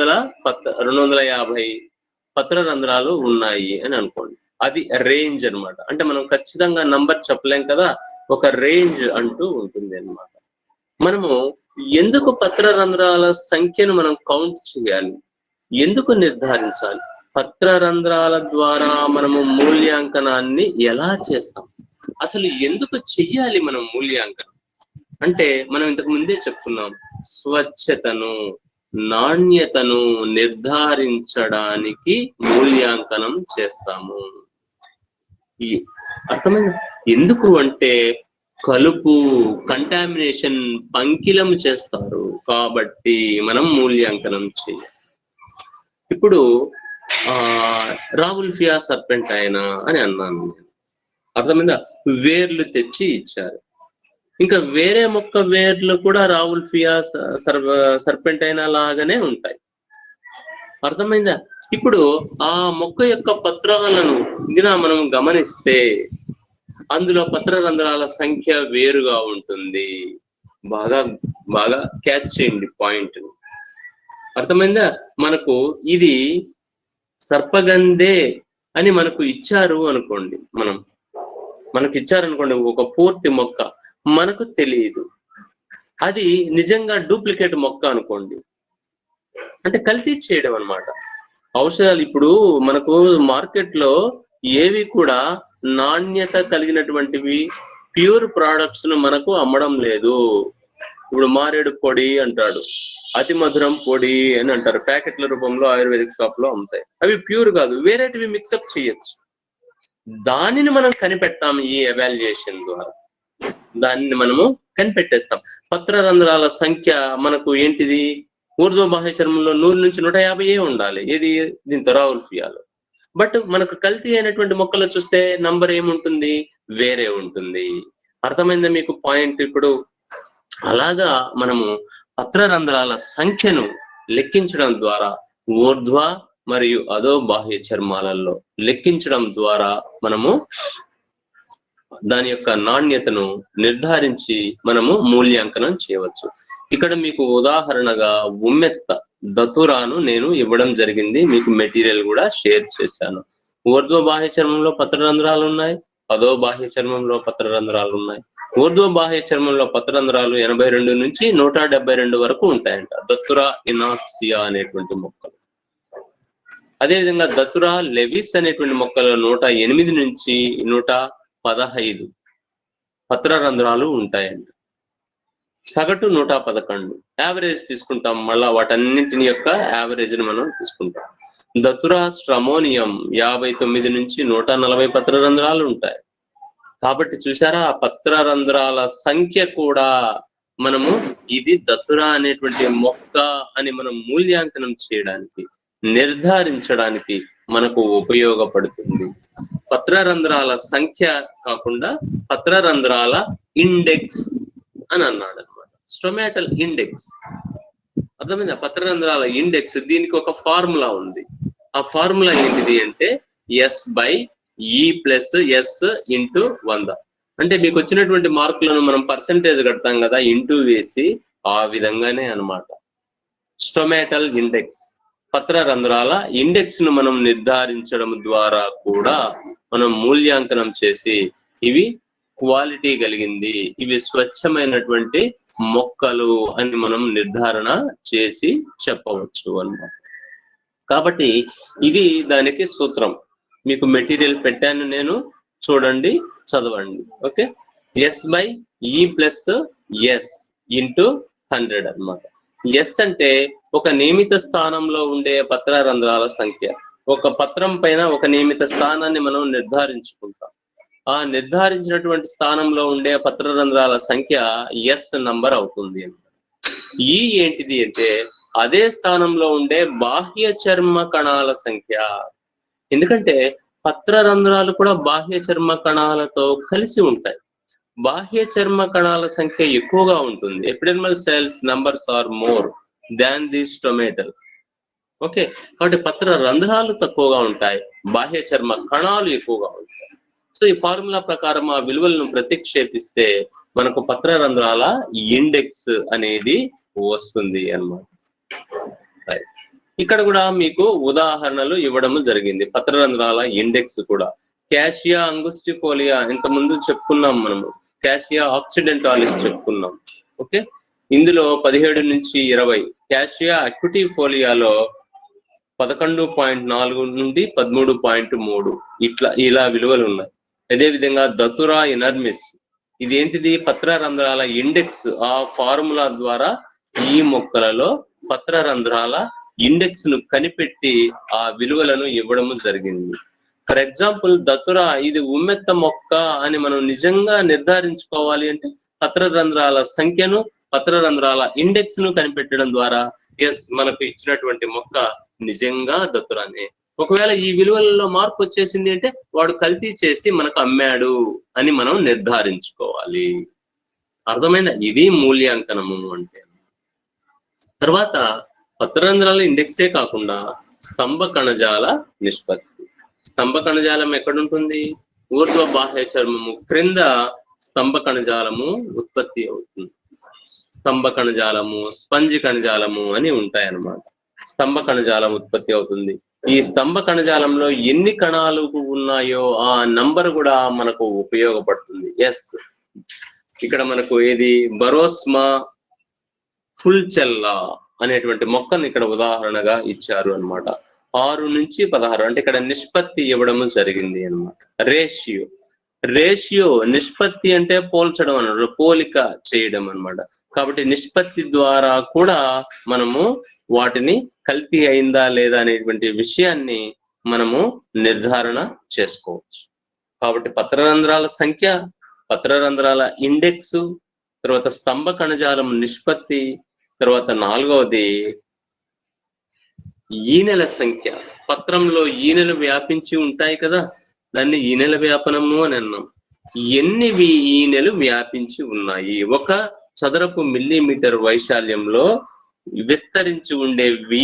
250 పత్ర రంధ్రాలు ఉన్నాయి అని అనుకోండి. అది రేంజ్ అన్నమాట. అంటే మనం ఖచ్చితంగా నంబర్ చెప్పలేం కదా, ఒక రేంజ్ అంటూ ఉంటుంది అన్నమాట. మనము ఎందుకు పత్ర రంధ్రాల సంఖ్యను మనం కౌంట్ చేయాలి, ఎందుకు నిర్ధారించాలి, పత్ర రంధ్రాల ద్వారా మనము మూల్యాంకనాన్ని ఎలా చేస్తాం, అసలు ఎందుకు చెయ్యాలి మనం మూల్యాంకనం అంటే, మనం ఇంతకు ముందే చెప్పుకున్నాం, స్వచ్ఛతను, నాణ్యతను నిర్ధారించడానికి మూల్యాంకనం చేస్తాము. ఈ అర్థమైంది? ఎందుకు అంటే కలుపు, కంటామినేషన్, పంకిలం చేస్తారు కాబట్టి మనం మూల్యాంకనం చేయాలి. ఇప్పుడు రావుల్ఫియా సర్పెంటైనా అని అన్నాను నేను, అర్థమైందా? వేర్లు తెచ్చి ఇచ్చారు. ఇంకా వేరే మొక్క వేర్లు కూడా రావుల్ఫియా సర్పెంటైనా లాగానే ఉంటాయి. అర్థమైందా? ఇప్పుడు ఆ మొక్క యొక్క పత్రాలను మనం గమనిస్తే అందులో పత్ర రంధ్రాల సంఖ్య వేరుగా ఉంటుంది. బాగా బాగా క్యాచ్ చేయండి పాయింట్. అర్థమైందా? మనకు ఇది సర్పగంధే అని మనకు ఇచ్చారు అనుకోండి, మనకు ఇచ్చారనుకోండి ఒక పూర్తి మొక్క, మనకు తెలియదు. అది నిజంగా డూప్లికేట్ మొక్క అనుకోండి, అంటే కల్తీ చేయడం అన్నమాట. ఔషధాలు ఇప్పుడు మనకు మార్కెట్ లో ఏవి కూడా నాణ్యత కలిగినటువంటివి ప్యూర్ ప్రొడక్ట్స్ ను మనకు అమ్మడం లేదు. ఇప్పుడు మారేడు పొడి అంటాడు, అతి మధురం పొడి అని అంటారు, ప్యాకెట్ల రూపంలో ఆయుర్వేదిక్ షాప్ లో అమ్ముతాయి. అవి ప్యూర్ కాదు, వేరేటివి మిక్సప్ చేయొచ్చు. దానిని మనం కనిపెట్టాం ఈ ఎవాల్యుయేషన్ ద్వారా, దానిని మనము కనిపెట్టేస్తాం. పత్ర రంధ్రాల సంఖ్య మనకు ఏంటిది, ఊర్ధ్వ బాహ్య చర్మంలో 100 నుంచి 150 ఉండాలి, ఏది దీంతో రావుల్ఫియాలో. బట్ మనకు కల్తీ అయినటువంటి మొక్కలు చూస్తే నంబర్ ఏముంటుంది, వేరే ఉంటుంది. అర్థమైందా మీకు పాయింట్? ఇప్పుడు అలాగా మనము పత్ర రంధ్రాల సంఖ్యను లెక్కించడం ద్వారా ఊర్ధ్వ మరియు అధో బాహ్య చర్మాలలో లెక్కించడం ద్వారా మనము దాని యొక్క నాణ్యతను నిర్ధారించి మనము మూల్యాంకనం చేయవచ్చు. ఇక్కడ మీకు ఉదాహరణగా ఉమ్మెత్త దతురాను నేను ఇవ్వడం జరిగింది, మీకు మెటీరియల్ కూడా షేర్ చేశాను. ఊర్ధ్వ బాహ్య చర్మంలో పత్ర రంధ్రాలు ఉన్నాయి, అధో బాహ్య చర్మంలో పత్ర రంధ్రాలు ఉన్నాయి. ఊర్ధ్వ బాహ్య చర్మంలో పత్ర రంధ్రాలు 82 నుంచి 172 వరకు ఉంటాయంట, దతురా ఇనాక్సియా అనేటువంటి మొక్కలు. అదేవిధంగా దతురా లెవిస్ అనేటువంటి మొక్కలు 108 నుంచి 115 పత్ర రంధ్రాలు ఉంటాయంట. సగటు 111. యావరేజ్ తీసుకుంటాం, మళ్ళా వాటన్నింటిని యొక్క యావరేజ్ ని మనం తీసుకుంటాం. దతురా స్ట్రమోనియం 59 నుంచి 140 పత్ర రంధ్రాలు ఉంటాయి. కాబట్టి చూసారా, ఆ పత్ర రంధ్రాల సంఖ్య కూడా మనము ఇది దతురా అనేటువంటి మొక్క అని మనం మూల్యాంకనం చేయడానికి, నిర్ధారించడానికి మనకు ఉపయోగపడుతుంది. పత్ర రంధ్రాల సంఖ్య కాకుండా పత్ర రంధ్రాల ఇండెక్స్ అని అన్నాడు అనమాట, స్టొమాటల్ ఇండెక్స్. అర్థమైందా? పత్ర రంధ్రాల ఇండెక్స్, దీనికి ఒక ఫార్ములా ఉంది. ఆ ఫార్ములా ఏంటిది అంటే S/E+S/100. అంటే మీకు వచ్చినటువంటి మార్కులను మనం పర్సెంటేజ్ కడతాం కదా, ఇంటూ వేసి, ఆ విధంగానే అన్నమాట స్టొమాటల్ ఇండెక్స్. పత్ర రంధ్రాల ఇండెక్స్ ను మనం నిర్ధారించడం ద్వారా కూడా మనం మూల్యాంకనం చేసి ఇవి క్వాలిటీ కలిగింది, ఇవి స్వచ్ఛమైనటువంటి మొక్కలు అని మనం నిర్ధారణ చేసి చెప్పవచ్చు అన్నమాట. కాబట్టి ఇది దానికి సూత్రం. మీకు మెటీరియల్ పెట్టాను నేను, చూడండి, చదవండి. ఓకే, S/E+S/100 అన్నమాట. ఎస్ అంటే ఒక నియమిత స్థానంలో ఉండే పత్ర రంధ్రాల సంఖ్య. ఒక పత్రం పైన ఒక నియమిత స్థానాన్ని మనం నిర్ధారించుకుంటాం. ఆ నిర్ధారించినటువంటి స్థానంలో ఉండే పత్ర రంధ్రాల సంఖ్య ఎస్ నంబర్ అవుతుంది. ఈ ఏంటిది అంటే అదే స్థానంలో ఉండే బాహ్య చర్మ కణాల సంఖ్య. ఎందుకంటే పత్ర రంధ్రాలు కూడా బాహ్య చర్మ కణాలతో కలిసి ఉంటాయి. బాహ్య చర్మ కణాల సంఖ్య ఎక్కువగా ఉంటుంది. Epidermal cells numbers are more than the stomatal. Okay, కాబట్టి పత్ర రంధ్రాలు తక్కువగా ఉంటాయి, బాహ్య చర్మ కణాలు ఎక్కువగా ఉంటాయి. సో ఈ ఫార్ములా ప్రకారం ఆ విలువలను ప్రతిక్షేపిస్తే మనకు పత్ర రంధ్రాల ఇండెక్స్ అనేది వస్తుంది అన్నమాట. ఇక్కడ కూడా మీకు ఉదాహరణలు ఇవ్వడం జరిగింది. పత్ర రంధ్రాల ఇండెక్స్ కూడా క్యాషియా అంగుస్టిఫోలియా ఇంతకుముందు చెప్పుకున్నాం మనము, క్యాషియా ఆక్సిడెంటాలిస్ చెప్పుకున్నాం. ఓకే, ఇందులో 17 నుంచి 20, క్యాషియా అక్విటిఫోలియాలో 11.4 నుండి 13.3 ఇలా విలువలు ఉన్నాయి. అదేవిధంగా దతురా ఇనర్మిస్, ఇది ఏంటిది, పత్ర రంధ్రాల ఇండెక్స్. ఆ ఫార్ములా ద్వారా ఈ మొక్కలలో పత్ర రంధ్రాల ఇండెక్స్ ను కనిపెట్టి ఆ విలువలను ఇవ్వడం జరిగింది. ఫర్ ఎగ్జాంపుల్ దతురా ఇది ఉమ్మెత్త మొక్క అని మనం నిజంగా నిర్ధారించుకోవాలి అంటే పత్ర రంధ్రాల సంఖ్యను, పత్ర రంధ్రాల ఇండెక్స్ ను కనిపెట్టడం ద్వారా ఎస్ మనకు ఇచ్చినటువంటి మొక్క నిజంగా దతురానే. ఒకవేళ ఈ విలువలలో మార్పు వచ్చేసింది అంటే వాడు కల్తీ చేసి మనకు అమ్మాడు అని మనం నిర్ధారించుకోవాలి. అర్థమైందా? ఇది మూల్యాంకనము అంటే. తర్వాత పత్రరంధ్రాల ఇండెక్సే కాకుండా స్తంభ కణజాల నిష్పత్తి. స్తంభ కణజాలం ఎక్కడుంటుంది? ఊర్ధ్వ బాహ్య చర్మము క్రింద స్తంభ కణజాలము ఉత్పత్తి అవుతుంది. స్తంభ కణజాలము, స్పంజి కణజాలము అని ఉంటాయన్నమాట. స్తంభ కణజాలం ఉత్పత్తి అవుతుంది. ఈ స్తంభ కణజాలంలో ఎన్ని కణాలు ఉన్నాయో ఆ నంబర్ కూడా మనకు ఉపయోగపడుతుంది. ఎస్, ఇక్కడ మనకు ఏది బరోస్మా ఫుల్చెల్లా అనేటువంటి మొక్కను ఇక్కడ ఉదాహరణగా ఇచ్చారు అన్నమాట. 6 నుంచి 16 అంటే ఇక్కడ నిష్పత్తి ఇవ్వడము జరిగింది అన్నమాట. రేషియో నిష్పత్తి అంటే పోల్చడం అన్నమాట, పోలిక చేయడం అన్నమాట. కాబట్టి నిష్పత్తి ద్వారా కూడా మనము వాటిని కల్తీ అయిందా లేదా అనేటువంటి విషయాన్ని మనము నిర్ధారణ చేసుకోవచ్చు. కాబట్టి పత్రరంధ్రాల సంఖ్య, పత్రరంధ్రాల ఇండెక్స్, తర్వాత స్తంభ కణజాలం నిష్పత్తి, తర్వాత 4వది ఈనెల సంఖ్య. పత్రంలో ఈనెలు వ్యాపించి ఉంటాయి కదా, దాన్ని ఈనెల వ్యాపనము అని అన్నాం. ఎన్ని ఈనెలు వ్యాపించి ఉన్నాయి? 1 చదరపు మిల్లీమీటర్ వైశాల్యంలో విస్తరించి ఉండే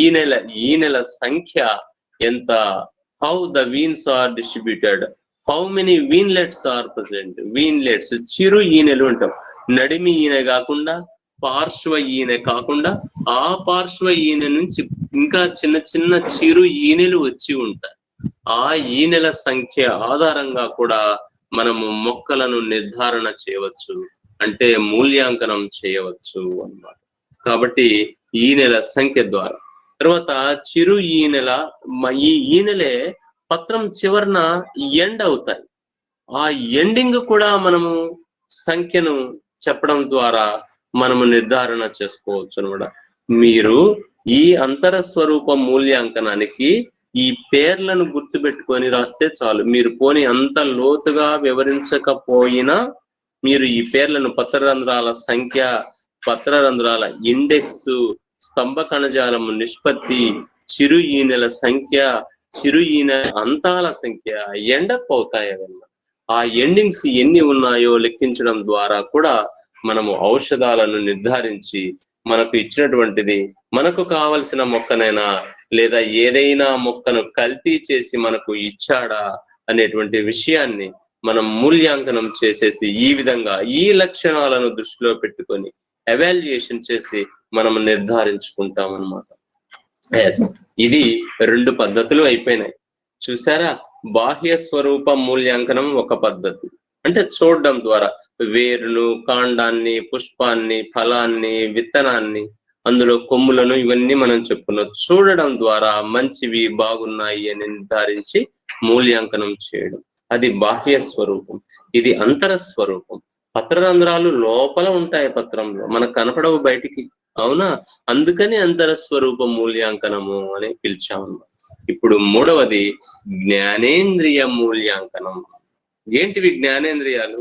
ఈనెల సంఖ్య ఎంత? How the veins are distributed, how many veinlets are present. Veinlets చిరు ఈనెలు అంటాం. నడిమి ఈనె కాకుండా, పార్శ్వ ఈనె కాకుండా, ఆ పార్శ్వ ఈనె నుంచి ఇంకా చిన్న చిన్న చిరు ఈనెలు వచ్చి ఉంటాయి. ఆ ఈనెల సంఖ్య ఆధారంగా కూడా మనము మొక్కలను నిర్ధారణ చేయవచ్చు, అంటే మూల్యాంకనం చేయవచ్చు అన్నమాట. కాబట్టి ఈనెల సంఖ్య ద్వారా. తర్వాత చిరు ఈనెల, ఈ ఈనెలే పత్రం చివరన ఎండ్ అవుతాయి. ఆ ఎండింగ్ కూడా మనము సంఖ్యను చెప్పడం ద్వారా మనము నిర్ధారణ చేసుకోవచ్చు అన్నమాట. మీరు ఈ అంతర స్వరూప మూల్యాంకనానికి ఈ పేర్లను గుర్తుపెట్టుకొని రాస్తే చాలు. మీరు పోని అంత లోతుగా వివరించకపోయినా మీరు ఈ పేర్లను పత్రరంధ్రాల సంఖ్య, పత్రరంధ్రాల ఇండెక్స్, స్తంభ కణజాలము నిష్పత్తి, చిరు ఈనెల సంఖ్య, చిరు ఈనెల అంతాల సంఖ్య ఎండప్ అవుతాయి అవన్నీ. ఆ ఎండింగ్స్ ఎన్ని ఉన్నాయో లెక్కించడం ద్వారా కూడా మనము ఔషధాలను నిర్ధారించి మనకు ఇచ్చినటువంటిది మనకు కావలసిన మొక్కనైనా లేదా ఏదైనా మొక్కను కల్తీ చేసి మనకు ఇచ్చాడా అనేటువంటి విషయాన్ని మనం మూల్యాంకనం చేసేసి ఈ విధంగా ఈ లక్షణాలను దృష్టిలో పెట్టుకొని ఎవాల్యుయేషన్ చేసి మనం నిర్ధారించుకుంటాం అన్నమాట. ఎస్, ఇది 2 పద్ధతులు అయిపోయినాయి. చూసారా? బాహ్య స్వరూప మూల్యాంకనం ఒక పద్ధతి, అంటే చూడడం ద్వారా వేరును, కాండాన్ని, పుష్పాన్ని, ఫలాన్ని, విత్తనాన్ని, అందులో కొమ్ములను, ఇవన్నీ మనం చెప్పుకున్నాం. చూడడం ద్వారా మంచివి, బాగున్నాయి అని నిర్ధారించి మూల్యాంకనం చేయడం, అది బాహ్య స్వరూపం. ఇది అంతర స్వరూపం. పత్రరంధ్రాలు లోపల ఉంటాయి పత్రంలో, మనకు కనపడవు బయటికి, అవునా? అందుకని అంతర స్వరూప మూల్యాంకనము అని పిలిచాము. ఇప్పుడు 3వది జ్ఞానేంద్రియ మూల్యాంకనం. ఏంటివి జ్ఞానేంద్రియాలు?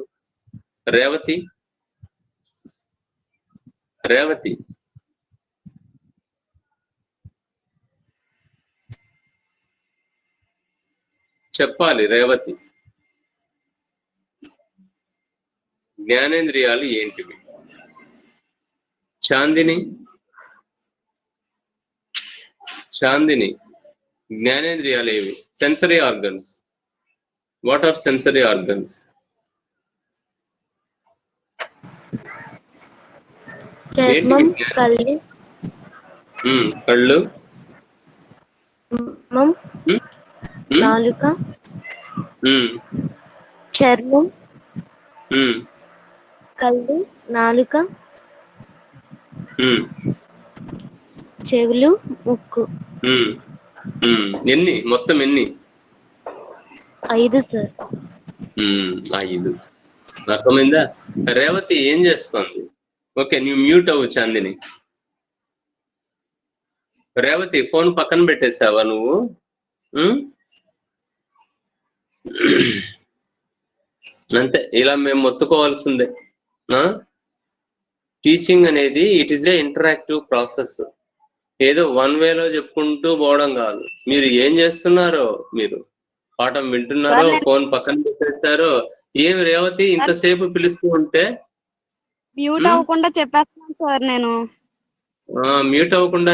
రేవతి చెప్పాలి. రేవతి, జ్ఞానేంద్రియాలు ఏంటివి? చాందిని జ్ఞానేంద్రియాలు ఏవి? Sensory organs. What are sensory organs? కళ్ళు, నాలుక, చర్మం, కళ్ళు, నాలుక, చెవులు, ముక్కు. ఎన్ని? మొత్తం ఎన్ని? 5 సార్. 5. అర్థమైందా? రేవతి ఏం చేస్తుంది? ఓకే, నువ్వు మ్యూట్ అవ్వు. చాందిని, రేవతి ఫోన్ పక్కన పెట్టేసావా నువ్వు? అంతే, ఇలా మేము మొత్తుకోవాల్సిందే. టీచింగ్ అనేది it is a interactive process. ఏదో వన్ వేలో చెప్పుకుంటూ పోవడం కాదు. మీరు ఏం చేస్తున్నారో, మీరు పాఠం వింటున్నారో, ఫోన్ పక్కన పెట్టేస్తారో. ఏమి రేవతి ఇంతసేపు పిలుస్తూ ఉంటే మ్యూట్ అవ్వకుండా చెప్పేస్తున్నాను సార్ నేను. మ్యూట్ అవ్వకుండా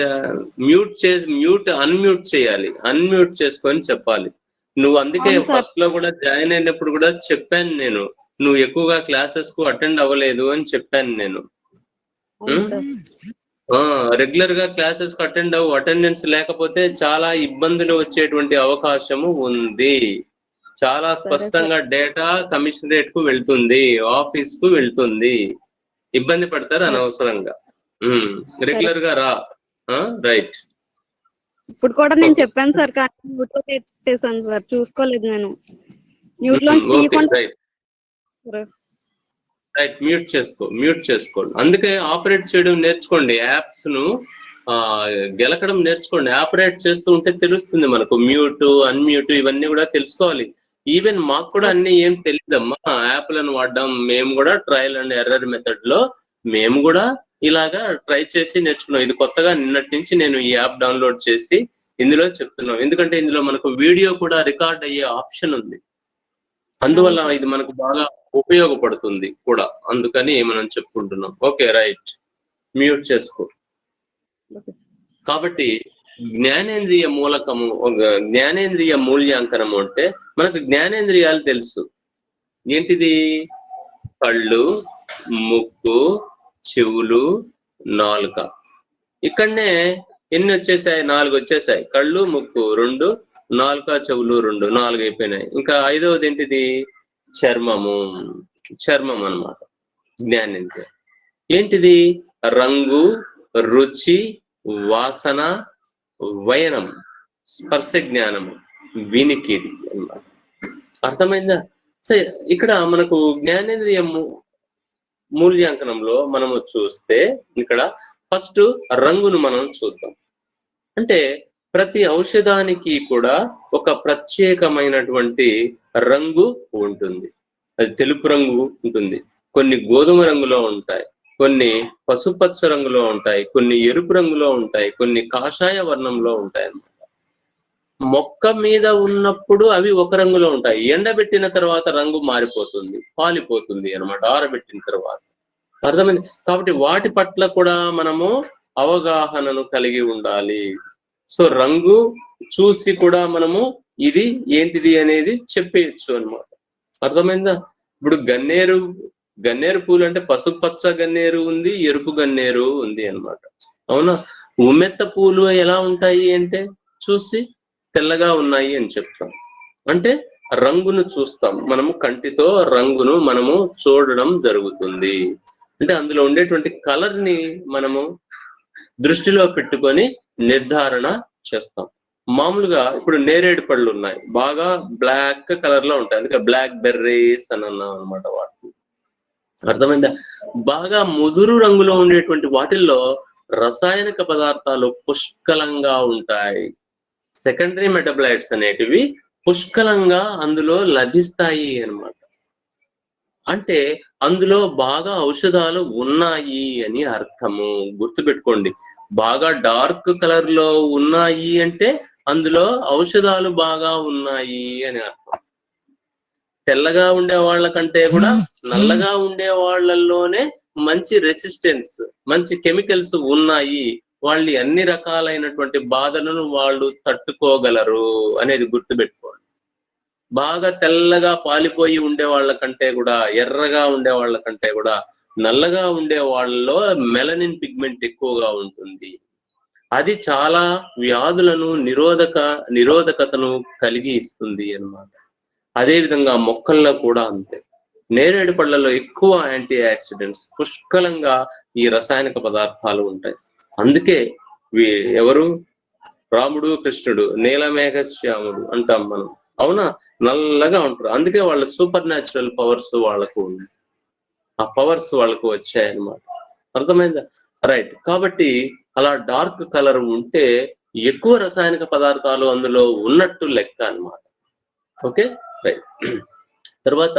అన్మ్యూట్ చేయాలి, అన్మ్యూట్ చేసుకొని చెప్పాలి. నువ్వు అందుకే అవును సార్. ఫస్ట్ లో కూడా జాయిన్ అయినప్పుడు కూడా చెప్పాను నేను, నువ్వు ఎక్కువగా క్లాసెస్ కు అటెండ్ అవ్వలేదు అని చెప్పాను నేను. అవును సార్. రెగ్యులర్ గా క్లాసెస్ కు అటెండ్ అవ్వు, అటెండెన్స్ లేకపోతే చాలా ఇబ్బందులు వచ్చేటువంటి అవకాశము ఉంది. చాలా స్పష్టంగా డేటా కమిషనరేట్ కు వెళ్తుంది, ఆఫీస్ కు వెళ్తుంది, ఇబ్బంది పడతారు అనవసరంగా. రెగ్యులర్ గా రా. రైట్. ఇప్పుడు కూడా నేను చెప్పాను సార్, కానీ మ్యూట్ లో పెట్టేశాను సార్, చూసుకోలేదు నేను. మ్యూట్ లోంచి తీయకుండా. రైట్, మ్యూట్ చేసుకోండి. అందుకే ఆపరేట్ చేయడం నేర్చుకోండి, యాప్స్ ను గెలకడం నేర్చుకోండి. ఆపరేట్ చేస్తూ ఉంటే తెలుస్తుంది మనకు, మ్యూట్ అన్మ్యూట్ ఇవన్నీ కూడా తెలుసుకోవాలి. ఈవెన్ మాకు కూడా అన్ని ఏం తెలియదమ్మా, యాప్లను వాడడం మేము కూడా ట్రయల్ అండ్ ఎర్రర్ మెథడ్ లో మేము కూడా ఇలాగా ట్రై చేసి నేర్చుకున్నాం. ఇది కొత్తగా నిన్నటి నుంచి నేను ఈ యాప్ డౌన్లోడ్ చేసి ఇందులో చెప్తున్నాం, ఎందుకంటే ఇందులో మనకు వీడియో కూడా రికార్డ్ అయ్యే ఆప్షన్ ఉంది. అందువల్ల ఇది మనకు బాగా ఉపయోగపడుతుంది కూడా, అందుకని మనం చెప్పుకుంటున్నాం. ఓకే, రైట్, మ్యూట్ చేసుకో. కాబట్టి జ్ఞానేంద్రియ మూలకము, జ్ఞానేంద్రియ మూల్యాంకనము అంటే మనకు జ్ఞానేంద్రియాలు తెలుసు. ఏంటిది? కళ్ళు, ముక్కు, చెవులు, నాలుక. ఇక్కడనే ఎన్ని వచ్చేసాయి? 4 వచ్చేసాయి. కళ్ళు, ముక్కు 2, నాలుక, చెవులు 2, 4 అయిపోయినాయి. ఇంకా 5వది ఏంటిది? చర్మం అన్నమాట జ్ఞానేంద్రియ. ఏంటిది? రంగు, రుచి, వాసన, వయనం, స్పర్శ జ్ఞానము, వినికిడి అన్నమాట. అర్థమైందా? సో ఇక్కడ మనకు జ్ఞానేంద్రియ మూల్యాంకనంలో మనము చూస్తే ఇక్కడ ఫస్ట్ రంగును మనం చూద్దాం. అంటే ప్రతి ఔషధానికి కూడా ఒక ప్రత్యేకమైనటువంటి రంగు ఉంటుంది. అది తెలుపు రంగు ఉంటుంది, కొన్ని గోధుమ రంగులో ఉంటాయి, కొన్ని పసుపచ్చ రంగులో ఉంటాయి, కొన్ని ఎరుపు రంగులో ఉంటాయి, కొన్ని కాషాయ వర్ణంలో ఉంటాయి అన్నమాట. మొక్క మీద ఉన్నప్పుడు అవి ఒక రంగులో ఉంటాయి, ఎండబెట్టిన తర్వాత రంగు మారిపోతుంది, పాలిపోతుంది అన్నమాట, ఆరబెట్టిన తర్వాత. అర్థమైంది? కాబట్టి వాటి పట్ల కూడా మనము అవగాహనను కలిగి ఉండాలి. సో రంగు చూసి కూడా మనము ఇది ఏంటిది అనేది చెప్పేయచ్చు అన్నమాట. అర్థమైందా? ఇప్పుడు గన్నేరు పూలు అంటే పసుపచ్చ గన్నేరు ఉంది, ఎరుపు గన్నేరు ఉంది అన్నమాట. అవునా? ఉమ్మెత్త పూలు ఎలా ఉంటాయి అంటే చూసి తెల్లగా ఉన్నాయి అని చెప్తాం. అంటే రంగును చూస్తాం మనము, కంటితో రంగును మనము చూడడం జరుగుతుంది. అంటే అందులో ఉండేటువంటి కలర్ ని మనము దృష్టిలో పెట్టుకొని నిర్ధారణ చేస్తాం. మామూలుగా ఇప్పుడు నేరేడు పళ్ళు ఉన్నాయి, బాగా బ్లాక్ కలర్ లో ఉంటాయి, అందుకే బ్లాక్ బెర్రీస్ అని అన్నాం అనమాట వాటిని. అర్థమైందా? బాగా ముదురు రంగులో ఉండేటువంటి వాటిల్లో రసాయనిక పదార్థాలు పుష్కలంగా ఉంటాయి, సెకండరీ మెటబలైట్స్ అనేటివి పుష్కలంగా అందులో లభిస్తాయి అన్నమాట. అంటే అందులో బాగా ఔషధాలు ఉన్నాయి అని అర్థము. గుర్తుపెట్టుకోండి, బాగా డార్క్ కలర్ లో ఉన్నాయి అంటే అందులో ఔషధాలు బాగా ఉన్నాయి అని అర్థం. తెల్లగా ఉండే వాళ్ళ కంటే కూడా నల్లగా ఉండే వాళ్ళల్లోనే మంచి రెసిస్టెన్స్, మంచి కెమికల్స్ ఉన్నాయి, వాళ్ళు అన్ని రకాలైనటువంటి బాధలను వాళ్ళు తట్టుకోగలరు అనేది గుర్తుపెట్టుకోండి. బాగా తెల్లగా పాలిపోయి ఉండే వాళ్ళ కంటే కూడా, ఎర్రగా ఉండే వాళ్ళ కంటే కూడా నల్లగా ఉండే వాళ్ళలో మెలనిన్ పిగ్మెంట్ ఎక్కువగా ఉంటుంది. అది చాలా వ్యాధులను నిరోధకతను కలిగి ఇస్తుంది అన్నమాట. అదే విధంగా మొక్కల్లో కూడా అంతే. నేరేడు పళ్ళలో ఎక్కువ యాంటీ ఆక్సిడెంట్స్, పుష్కలంగా ఈ రసాయనిక పదార్థాలు ఉంటాయి. అందుకే ఎవరు? రాముడు కృష్ణుడు నీలమేఘశ్యాముడు అంటాం మనం. అవునా? నల్లగా ఉంటారు, అందుకే వాళ్ళ సూపర్ న్యాచురల్ పవర్స్ వాళ్ళకు ఉన్నాయి, ఆ పవర్స్ వాళ్ళకు వచ్చాయన్నమాట. అర్థమైందా? రైట్. కాబట్టి అలా డార్క్ కలర్ ఉంటే ఎక్కువ రసాయనిక పదార్థాలు అందులో ఉన్నట్టు లెక్క అన్నమాట. Okay, right. తర్వాత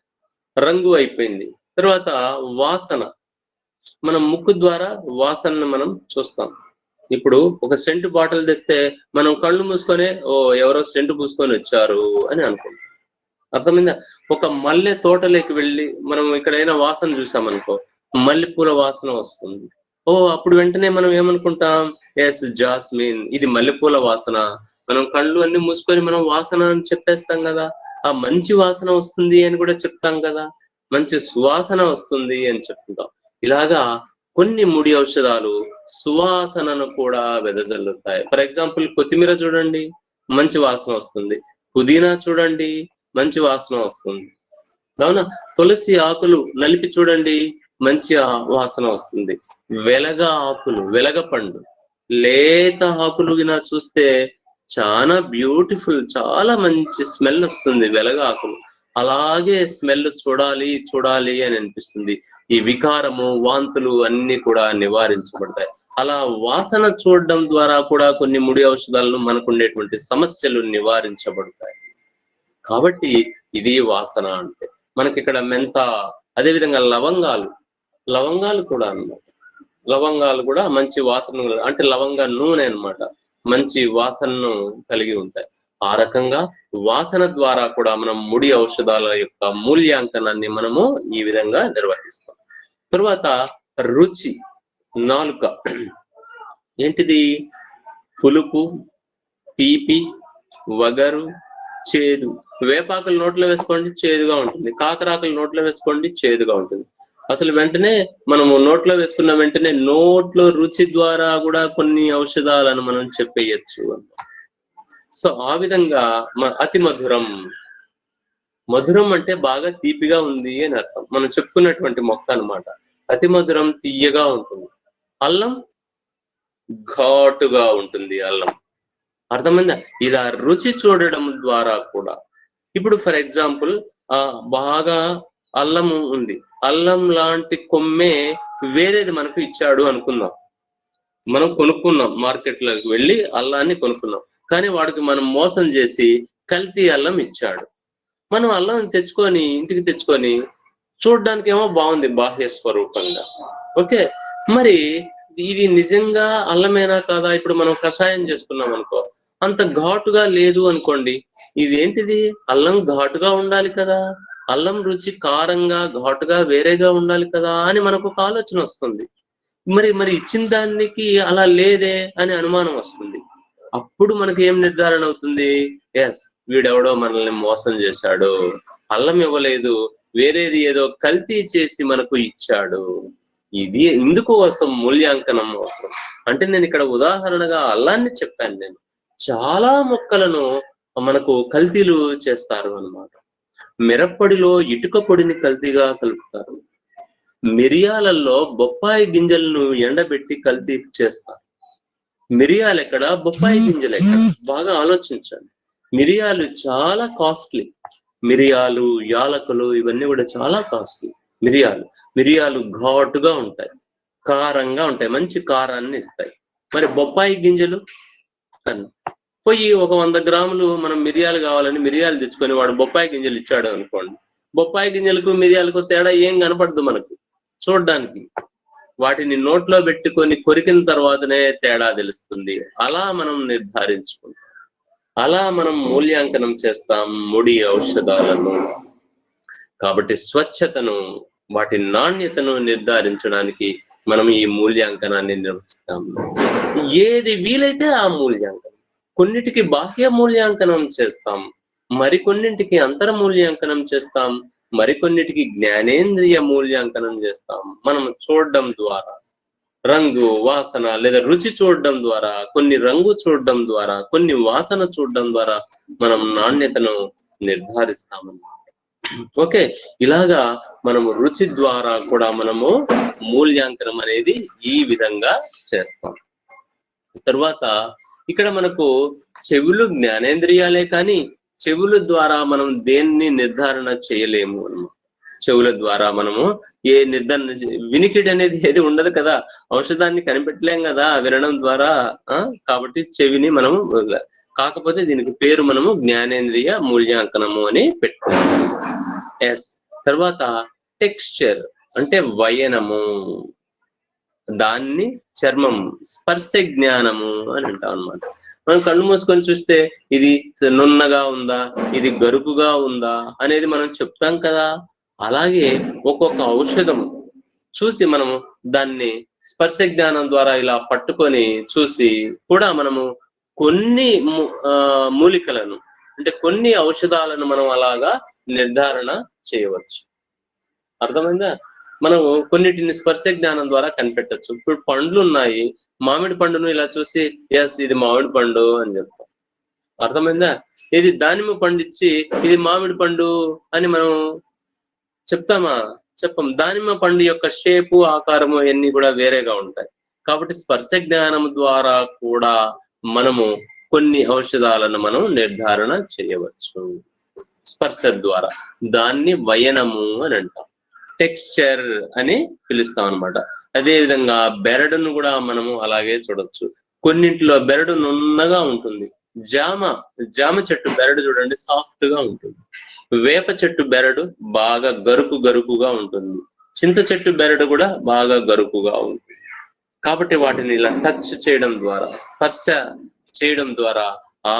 రంగు అయిపోయింది. తర్వాత వాసన. మనం ముక్కు ద్వారా వాసనను మనం చూస్తాం. ఇప్పుడు ఒక సెంటు బాటిల్ తెస్తే మనం కళ్ళు మూసుకొని, ఓ ఎవరో సెంటు పూసుకొని వచ్చారు అని అనుకుంటాం. అర్థమైందా? ఒక మల్లె తోటలోకి వెళ్ళి మనం ఎక్కడైనా వాసన చూసామనుకో, మల్లెపూల వాసన వస్తుంది. అప్పుడు వెంటనే మనం ఏమనుకుంటాం, ఎస్ జాస్మిన్, ఇది మల్లెపూల వాసన. మనం కళ్ళు అన్ని మూసుకొని మనం వాసన అని చెప్పేస్తాం కదా. ఆ మంచి వాసన వస్తుంది అని కూడా చెప్తాం కదా, మంచి సువాసన వస్తుంది అని చెప్తాం. ఇలాగా కొన్ని ముడి ఔషధాలు సువాసనను కూడా వెదజల్లుతాయి. ఫర్ ఎగ్జాంపుల్ కొత్తిమీర చూడండి, మంచి వాసన వస్తుంది. పుదీనా చూడండి, మంచి వాసన వస్తుంది. అవునా? తులసి ఆకులు నలిపి చూడండి, మంచి వాసన వస్తుంది. వెలగ ఆకులు, వెలగ పండు, లేత ఆకులు చూస్తే చాలా బ్యూటిఫుల్, చాలా మంచి స్మెల్ వస్తుంది వెలగ ఆకులు. అలాగే స్మెల్ చూడాలి చూడాలి అని అనిపిస్తుంది. ఈ వికారము, వాంతులు అన్ని కూడా నివారించబడతాయి. అలా వాసన చూడడం ద్వారా కూడా కొన్ని ముడి ఔషధాలను మనకు ఉండేటువంటి సమస్యలు నివారించబడతాయి. కాబట్టి ఇది వాసన అంటే. మనకి ఇక్కడ మెంత, అదేవిధంగా లవంగాలు కూడా అన్నమాట. లవంగాలు కూడా మంచి వాసన, అంటే లవంగ నూనె అన్నమాట, మంచి వాసనను కలిగి ఉంటాయి. ఆ రకంగా వాసన ద్వారా కూడా మనం ముడి ఔషధాల యొక్క మూల్యాంకనాన్ని మనము ఈ విధంగా నిర్వహిస్తాం. తర్వాత రుచి, నాలుక. ఏంటిది? పులుపు, తీపి, వగరు, చేదు. వేపాకులు నోట్లో వేసుకోండి చేదుగా ఉంటుంది, కాకరాకులు నోట్లో వేసుకోండి చేదుగా ఉంటుంది. అసలు వెంటనే మనము నోట్లో వేసుకున్న వెంటనే నోట్లో రుచి ద్వారా కూడా కొన్ని ఔషధాలను మనం చెప్పేయచ్చు. సో ఆ విధంగా అతి మధురం, మధురం అంటే బాగా తీపిగా ఉంది అని అర్థం. మనం చెప్పుకున్నటువంటి మొక్క అన్నమాట. అతి మధురం తీయగా ఉంటుంది. అల్లం ఘాటుగా ఉంటుంది. అల్లం, అర్థమైందా? ఇలా రుచి చూడడం ద్వారా కూడా. ఇప్పుడు ఫర్ ఎగ్జాంపుల్ బాగా అల్లం ఉంది, అల్లం లాంటి కొమ్మే వేరేది మనకు ఇచ్చాడు అనుకుందాం. మనం కొనుక్కున్నాం, మార్కెట్లోకి వెళ్ళి అల్లాన్ని కొనుక్కున్నాం, కానీ వాడికి మనం మోసం చేసి కల్తీ అల్లం ఇచ్చాడు. మనం అల్లం తెచ్చుకొని ఇంటికి తెచ్చుకొని చూడడానికి ఏమో బాగుంది బాహ్య స్వరూపంగా, ఓకే. మరి ఇది నిజంగా అల్లమేనా కాదా? ఇప్పుడు మనం కషాయం చేసుకున్నాం అనుకో, అంత ఘాటుగా లేదు అనుకోండి. ఇదేంటిది? అల్లం ఘాటుగా ఉండాలి కదా, అల్లం రుచి కారంగా ఘాటుగా వేరేగా ఉండాలి కదా అని మనకు ఒక ఆలోచన వస్తుంది. మరి ఇచ్చిన దానికి అలా లేదే అని అనుమానం వస్తుంది. అప్పుడు మనకి ఏం నిర్ధారణ అవుతుంది? ఎస్, వీడెవడో మనల్ని మోసం చేశాడు, అల్లం ఇవ్వలేదు, వేరేది ఏదో కల్తీ చేసి మనకు ఇచ్చాడు. ఇది ఇందుకోసం మూల్యాంకనం అవసరం. అంటే నేను ఇక్కడ ఉదాహరణగా అల్లాన్ని చెప్పాను. నేను చాలా మొక్కలను మనకు కల్తీలు చేస్తారు అన్నమాట. మిరప్పొడిలో ఇటుక పొడిని కల్తీగా కలుపుతారు. మిరియాలలో బొప్పాయి గింజలను ఎండబెట్టి కల్తీ చేస్తారు. మిరియాలు ఎక్కడ, బొప్పాయి గింజలు ఎక్కడ? బాగా ఆలోచించండి. మిరియాలు చాలా కాస్ట్లీ. మిరియాలు, యాలకులు ఇవన్నీ కూడా చాలా కాస్ట్లీ. మిరియాలు ఘాటుగా ఉంటాయి, కారంగా ఉంటాయి, మంచి కారాన్ని ఇస్తాయి. మరి బొప్పాయి గింజలు పోయి ఒక 100 గ్రాములు మనం మిరియాలు కావాలని మిరియాలు తెచ్చుకొని వాడు బొప్పాయి గింజలు ఇచ్చాడు అనుకోండి, బొప్పాయి గింజలకు మిరియాలకు తేడా ఏం కనపడదు మనకు చూడడానికి. వాటిని నోట్లో పెట్టుకొని కొరికిన తర్వాతనే తేడా తెలుస్తుంది. అలా మనం నిర్ధారించుకుంటాం, అలా మనం మూల్యాంకనం చేస్తాం ముడి ఔషధాలను. కాబట్టి స్వచ్ఛతను, వాటి నాణ్యతను నిర్ధారించడానికి మనం ఈ మూల్యాంకనాన్ని నిర్వహిస్తాం. ఏది వీలైతే ఆ మూల్యాంకనం. కొన్నిటికి బాహ్య మూల్యాంకనం చేస్తాం, మరికొన్నింటికి అంతర మూల్యాంకనం చేస్తాం, మరికొన్నిటికి జ్ఞానేంద్రియ మూల్యాంకనం చేస్తాం. మనం చూడడం ద్వారా, రంగు, వాసన లేదా రుచి చూడడం ద్వారా, కొన్ని రంగు చూడడం ద్వారా, కొన్ని వాసన చూడడం ద్వారా మనం నాణ్యతను నిర్ధారిస్తామన్నమాట. ఓకే, ఇలాగా మనము రుచి ద్వారా కూడా మనము మూల్యాంకనం అనేది ఈ విధంగా చేస్తాం. తర్వాత ఇక్కడ మనకు చెవులు జ్ఞానేంద్రియాలే, కానీ చెవుల ద్వారా మనం దేన్ని నిర్ధారణ చేయలేము అన్నమాట. చెవుల ద్వారా మనము ఏ నిర్ధారణ, వినికిడి అనేది ఏది ఉండదు కదా, ఔషధాన్ని కనిపెట్టలేం కదా వినడం ద్వారా. కాబట్టి చెవిని మనము, కాకపోతే దీనికి పేరు మనము జ్ఞానేంద్రియ మూల్యాంకనము అని పెట్టుకున్నాము. ఎస్. తర్వాత టెక్స్చర్ అంటే వయనము, దాన్ని చర్మం, స్పర్శ జ్ఞానము అని అంటాం అన్నమాట. మనం కళ్ళు మూసుకొని చూస్తే ఇది నున్నగా ఉందా, ఇది గరుకుగా ఉందా అనేది మనం చెప్తాం కదా. అలాగే ఒక్కొక్క ఔషధం చూసి మనము దాన్ని స్పర్శ జ్ఞానం ద్వారా ఇలా పట్టుకొని చూసి కూడా మనము కొన్ని మూలికలను అంటే కొన్ని ఔషధాలను మనం అలాగా నిర్ధారణ చేయవచ్చు. అర్థమైందా? మనము కొన్నిటిని స్పర్శ జ్ఞానం ద్వారా కనిపెట్టచ్చు. ఇప్పుడు పండ్లు ఉన్నాయి, మామిడి పండును ఇలా చూసి ఎస్ ఇది మామిడి పండు అని చెప్తాం. అర్థమైందా? ఇది దానిమ్మ పండు ఇచ్చి ఇది మామిడి పండు అని మనం చెప్తామా? చెప్పం. దానిమ్మ పండు యొక్క షేపు, ఆకారము ఇవన్నీ కూడా వేరేగా ఉంటాయి. కాబట్టి స్పర్శ జ్ఞానం ద్వారా కూడా మనము కొన్ని ఔషధాలను మనం నిర్ధారణ చేయవచ్చు స్పర్శ ద్వారా. దాన్ని వయనము అని అంటాం, టెక్స్చర్ అని పిలుస్తాం అనమాట. అదే విధంగా బెరడును కూడా మనము అలాగే చూడొచ్చు. కొన్నింటిలో బెరడు నున్నగా ఉంటుంది. జామ చెట్టు బెరడు చూడండి సాఫ్ట్ గా ఉంటుంది. వేప చెట్టు బెరడు బాగా గరుకుగా ఉంటుంది. చింత చెట్టు బెరడు కూడా బాగా గరుకుగా ఉంటుంది. కాబట్టి వాటిని ఇలా టచ్ చేయడం ద్వారా, స్పర్శ చేయడం ద్వారా ఆ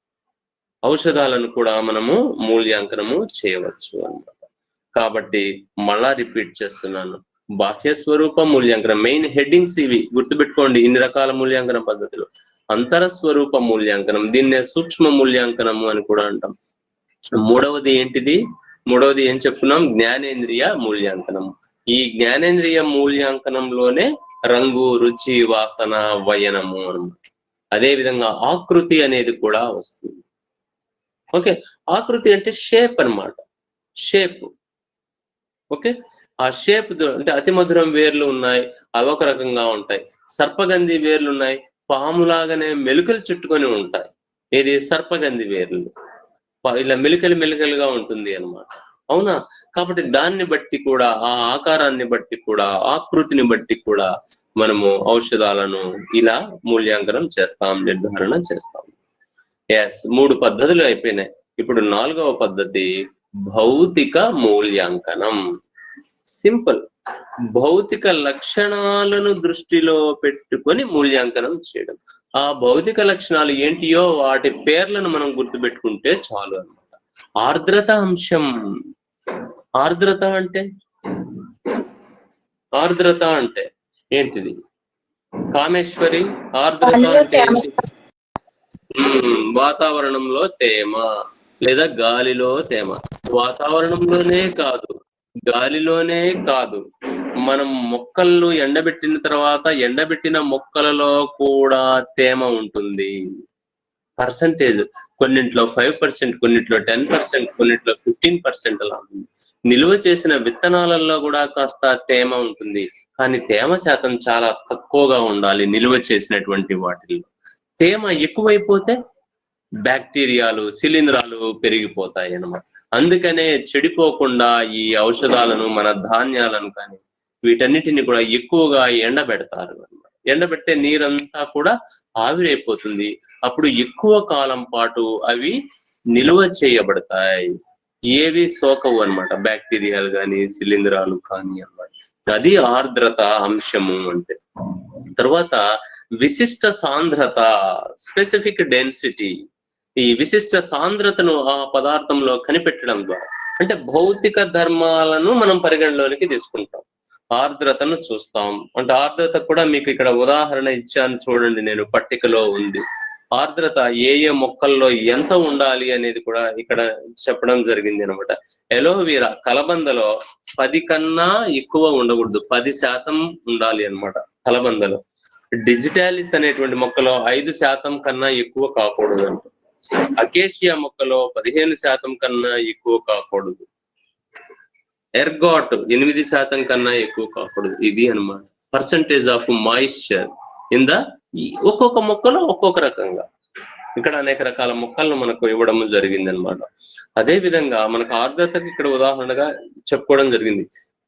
ఔషధాలను కూడా మనము మూల్యాంకనము చేయవచ్చు అన్నమాట. కాబట్టి మళ్ళా రిపీట్ చేస్తున్నాను, బాహ్య స్వరూప మూల్యాంకనం మెయిన్ హెడ్డింగ్స్ ఇవి గుర్తుపెట్టుకోండి. ఇన్ని రకాల మూల్యాంకన పద్ధతులు. అంతర స్వరూప మూల్యాంకనం, దీన్నే సూక్ష్మ మూల్యాంకనము అని కూడా అంటాం. మూడవది ఏంటిది? మూడవది ఏం చెప్పుకున్నాం? జ్ఞానేంద్రియ మూల్యాంకనం. ఈ జ్ఞానేంద్రియ మూల్యాంకనంలోనే రంగు, రుచి, వాసన, వయనము అన్నమాట. అదే విధంగా ఆకృతి అనేది కూడా వస్తుంది. ఓకే, ఆకృతి అంటే షేప్ అన్నమాట. షేప్ ఓకే, ఆ షేప్ అంటే అతి మధురం వేర్లు ఉన్నాయి, అవి ఒక రకంగా ఉంటాయి. సర్పగంధి వేర్లు ఉన్నాయి, పాములాగానే మెలుకలు చుట్టుకొని ఉంటాయి. ఇది సర్పగంధి వేర్లు, ఇలా మెలికలుగా ఉంటుంది అన్నమాట. అవునా? కాబట్టి దాన్ని బట్టి కూడా, ఆ ఆకారాన్ని బట్టి కూడా, ఆకృతిని బట్టి కూడా మనము ఔషధాలను ఇలా మూల్యాంకనం చేస్తాం, నిర్ధారణ చేస్తాం. ఎస్, 3 పద్ధతులు అయిపోయినాయి. ఇప్పుడు 4వ పద్ధతి భౌతిక మూల్యాంకనం. సింపుల్. భౌతిక లక్షణాలను దృష్టిలో పెట్టుకొని మూల్యాంకనం చేయడం. ఆ భౌతిక లక్షణాలు ఏంటియో వాటి పేర్లను మనం గుర్తుపెట్టుకుంటే చాలు అన్నమాట. ఆర్ద్రత అంశం. ఆర్ద్రత అంటే ఏంటిది? కామేశ్వరి, ఆర్ద్రత అంటే వాతావరణంలో తేమ లేదా గాలిలో తేమ. వాతావరణంలోనే కాదు, గాలిలోనే కాదు, మనం మొక్కలను ఎండబెట్టిన తర్వాత ఎండబెట్టిన మొక్కలలో కూడా తేమ ఉంటుంది. పర్సంటేజ్ కొన్నింట్లో 5%, కొన్నింట్లో 10%, కొన్నింట్లో 15% అలా ఉంటుంది. నిల్వ చేసిన విత్తనాలలో కూడా కాస్త తేమ ఉంటుంది, కానీ తేమ శాతం చాలా తక్కువగా ఉండాలి నిల్వ చేసినటువంటి వాటిల్లో. తేమ ఎక్కువైపోతే బ్యాక్టీరియాలు, శిలీంధ్రాలు పెరిగిపోతాయి అన్నమాట. అందుకనే చెడిపోకుండా ఈ ఔషధాలను, మన ధాన్యాలను కానీ వీటన్నిటిని కూడా ఎక్కువగా ఎండబెడతారు అన్నమాట. ఎండబెడితే నీరంతా కూడా ఆవిరైపోతుంది. అప్పుడు ఎక్కువ కాలం పాటు అవి నిల్వ చేయబడతాయి. ఏవి సోకవు అన్నమాట, బ్యాక్టీరియాలు కానీ శిలీంధ్రాలు కానీ అన్నమాట. అది ఆర్ద్రత అంశము అంటే. తర్వాత విశిష్ట సాంద్రత, స్పెసిఫిక్ డెన్సిటీ. ఈ విశిష్ట సాంద్రతను ఆ పదార్థంలో కనిపెట్టడం ద్వారా, అంటే భౌతిక ధర్మాలను మనం పరిగణలోనికి తీసుకుంటాం. ఆర్ద్రతను చూస్తాం. అంటే ఆర్ద్రత కూడా మీకు ఇక్కడ ఉదాహరణ ఇచ్చాను చూడండి, నేను పట్టికలో ఉంది. ఆర్ద్రత ఏ మొక్కల్లో ఎంత ఉండాలి అనేది కూడా ఇక్కడ చెప్పడం జరిగింది అనమాట. ఎలోవీరా, కలబందలో 10 కన్నా ఎక్కువ ఉండకూడదు, 10% ఉండాలి అన్నమాట కలబందలో. డిజిటాలిస్ అనేటువంటి మొక్కలో 5% కన్నా ఎక్కువ కాకూడదు అంట. అకేషియా మొక్కలో 15% కన్నా ఎక్కువ కాకూడదు. ఎర్గాట్ 8% కన్నా ఎక్కువ కాకూడదు. ఇది అన్నమాట percentage of moisture in the. ఒక్కొక్క మొక్కలో ఒక్కొక్క రకంగా, ఇక్కడ అనేక రకాల మొక్కలను మనకు ఇవ్వడం జరిగింది అనమాట. అదే విధంగా మనకు ఆర్ద్రతకు ఇక్కడ ఉదాహరణగా చెప్పుకోవడం జరిగింది.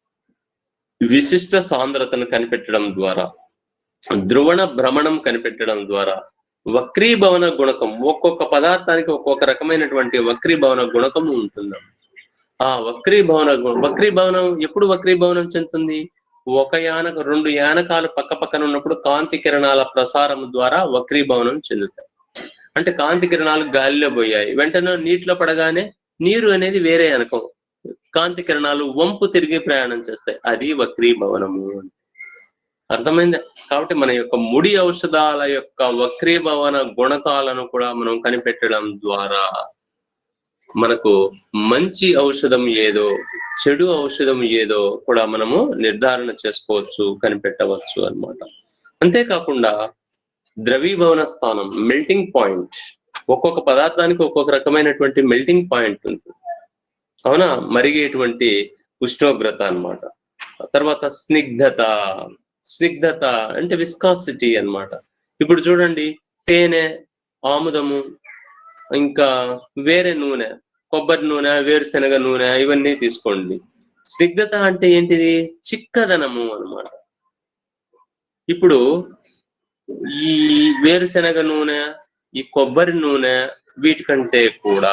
విశిష్ట సాంద్రతను కనిపెట్టడం ద్వారా, ధ్రువణ భ్రమణం కనిపెట్టడం ద్వారా, వక్రీభవన గుణకం, ఒక్కొక్క పదార్థానికి ఒక్కొక్క రకమైనటువంటి వక్రీభవన గుణకం ఉంటుంది. ఆ వక్రీభవనం ఎప్పుడు వక్రీభవనం చెందుతుంది? ఒక యానక 2 యానకాలు పక్క పక్కన ఉన్నప్పుడు కాంతి కిరణాల ప్రసారం ద్వారా వక్రీభవనం చెందుతాయి. అంటే కాంతి కిరణాలు గాలిలో పోయాయి, వెంటనే నీటిలో పడగానే నీరు అనేది వేరే అనకం, కాంతి కిరణాలు వంపు తిరిగి ప్రయాణం చేస్తాయి, అది వక్రీభవనము. అర్థమైందా? కాబట్టి మన యొక్క ముడి ఔషధాల యొక్క వక్రీభవన గుణకాలను కూడా మనం కనిపెట్టడం ద్వారా మనకు మంచి ఔషధం ఏదో చెడు ఔషధం ఏదో కూడా మనము నిర్ధారణ చేసుకోవచ్చు, కనిపెట్టవచ్చు అన్నమాట. అంతేకాకుండా ద్రవీభవన స్థానం, మెల్టింగ్ పాయింట్, ఒక్కొక్క పదార్థానికి ఒక్కొక్క రకమైనటువంటి మెల్టింగ్ పాయింట్ ఉంటుంది, అవునా, మరిగేటువంటి ఉష్ణోగ్రత అన్నమాట. తర్వాత స్నిగ్ధత, స్నిగ్ధత అంటే విస్కాసిటీ అన్నమాట. ఇప్పుడు చూడండి, తేనె, ఆముదము, ఇంకా వేరే నూనె, కొబ్బరి నూనె, వేరుశనగ నూనె, ఇవన్నీ తీసుకోండి. స్నిగ్ధత అంటే ఏంటిది? చిక్కదనము అన్నమాట. ఇప్పుడు ఈ వేరుశనగ నూనె, ఈ కొబ్బరి నూనె, వీటికంటే కూడా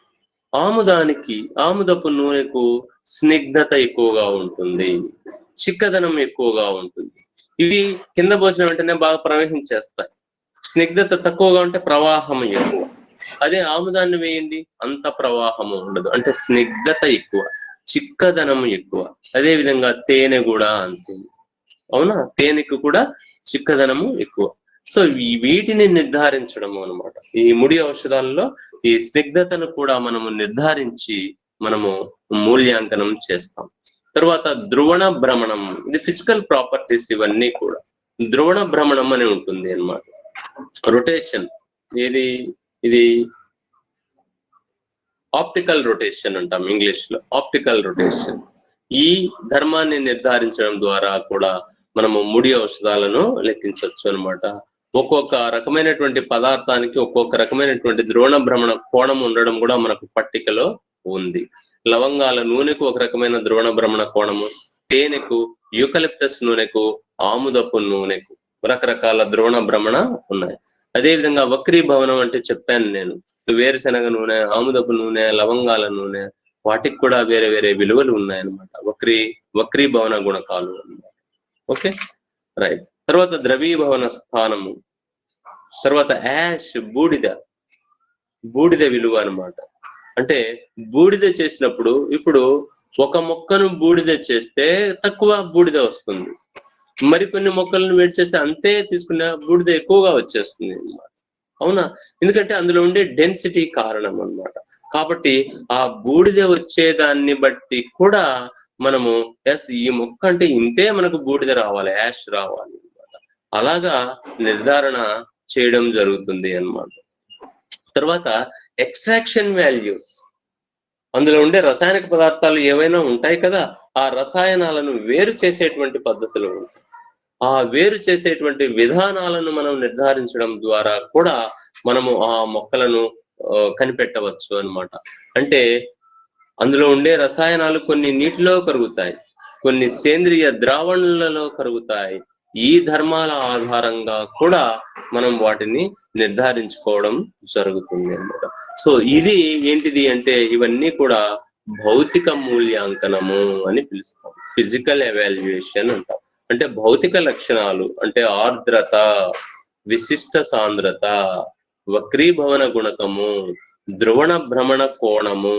ఆముదపు నూనెకు స్నిగ్ధత ఎక్కువగా ఉంటుంది, చిక్కదనం ఎక్కువగా ఉంటుంది. ఇవి కింద పోసిన వెంటనే బాగా ప్రవహించేస్తాయి. స్నిగ్ధత తక్కువగా ఉంటే ప్రవాహం ఎక్కువ. అదే ఆముదాన్ని వేయండి, అంత ప్రవాహము ఉండదు, అంటే స్నిగ్ధత ఎక్కువ, చిక్కదనం ఎక్కువ. అదే విధంగా తేనె కూడా అంతే, అవునా, తేనెకు కూడా చిక్కదనము ఎక్కువ. సో వీటిని నిర్ధారించడము అనమాట. ఈ ముడి ఔషధాలలో ఈ స్నిగ్ధతను కూడా మనము నిర్ధారించి మనము మూల్యాంకనం చేస్తాం. తర్వాత ధ్రువణ భ్రమణం, ఇది ఫిజికల్ ప్రాపర్టీస్ ఇవన్నీ కూడా. ధ్రువణ భ్రమణం అని ఉంటుంది అన్నమాట. రొటేషన్, ఇది ఆప్టికల్ రొటేషన్ అంటాం ఇంగ్లీష్ లో, ఆప్టికల్ రొటేషన్. ఈ ధర్మాన్ని నిర్ధారించడం ద్వారా కూడా మనము ముడి ఔషధాలను లెక్కించవచ్చు అనమాట. ఒక్కొక్క రకమైనటువంటి పదార్థానికి ఒక్కొక్క రకమైనటువంటి ధ్రువణ భ్రమణ కోణం ఉండడం కూడా మనకు పట్టికలో ఉంది. లవంగాల నూనెకు ఒక రకమైన ధ్రువణ భ్రమణ కోణము, తేనెకు, యూకలిప్టస్ నూనెకు, ఆముదపు నూనెకు రకరకాల ధ్రువణ భ్రమణ ఉన్నాయి. అదేవిధంగా వక్రీభవనం అంటే చెప్పాను నేను, వేరుశనగ నూనె, ఆముదపు నూనె, లవంగాల నూనె, వాటికి కూడా వేరే వేరే విలువలు ఉన్నాయన్నమాట, వక్రీభవన గుణకాలు అన్నమాట. Okay, right. తర్వాత ద్రవీభవన స్థానము, తర్వాత యాష్, బూడిద విలువ అన్నమాట. అంటే బూడిద చేసినప్పుడు, ఇప్పుడు ఒక మొక్కను బూడిద చేస్తే తక్కువ బూడిద వస్తుంది, మరికొన్ని మొక్కలను వేడి చేస్తే అంతే తీసుకున్న బూడిద ఎక్కువగా వచ్చేస్తుంది అన్నమాట, అవునా. ఎందుకంటే అందులో ఉండే డెన్సిటీ కారణం అన్నమాట. కాబట్టి ఆ బూడిద వచ్చేదాన్ని బట్టి కూడా మనము ఈ మొక్క అంటే ఇంతే మనకు బూడిద రావాలి, యాష్ రావాలి అన్నమాట, అలాగా నిర్ధారణ చేయడం జరుగుతుంది అన్నమాట. తర్వాత ఎక్స్ట్రాక్షన్ వాల్యూస్, అందులో ఉండే రసాయనిక పదార్థాలు ఏవైనా ఉంటాయి కదా, ఆ రసాయనాలను వేరు చేసేటువంటి పద్ధతులు ఉంటాయి. ఆ వేరు చేసేటువంటి విధానాలను మనం నిర్ధారించడం ద్వారా కూడా మనము ఆ మొక్కలను కనిపెట్టవచ్చు అన్నమాట. అంటే అందులో ఉండే రసాయనాలు కొన్ని నీటిలో కరుగుతాయి, కొన్ని సేంద్రియ ద్రావణులలో కరుగుతాయి. ఈ ధర్మాల ఆధారంగా కూడా మనం వాటిని నిర్ధారించుకోవడం జరుగుతుంది అన్నమాట. సో ఇది ఏంటిది అంటే ఇవన్నీ కూడా భౌతిక మూల్యాంకనము అని పిలుస్తాం, ఫిజికల్ ఎవాల్యుయేషన్ అంటాం. అంటే భౌతిక లక్షణాలు అంటే ఆర్ద్రత, విశిష్ట సాంద్రత, వక్రీభవన గుణకము, ధ్రువణ భ్రమణ కోణము.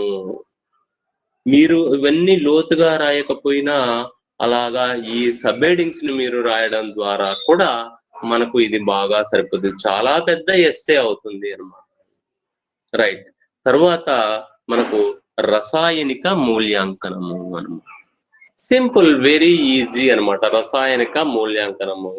మీరు ఇవన్నీ లోతుగా రాయకపోయినా అలాగా ఈ సబ్ హెడింగ్స్ ని మీరు రాయడం ద్వారా కూడా మనకు ఇది బాగా సరిపోతుంది, చాలా పెద్ద ఎస్సే అవుతుంది అన్నమాట. రైట్. తర్వాత మనకు రసాయనిక మూల్యాంకనము అన్నమాట. సింపుల్, వెరీ ఈజీ అన్నమాట రసాయనిక మూల్యాంకనము.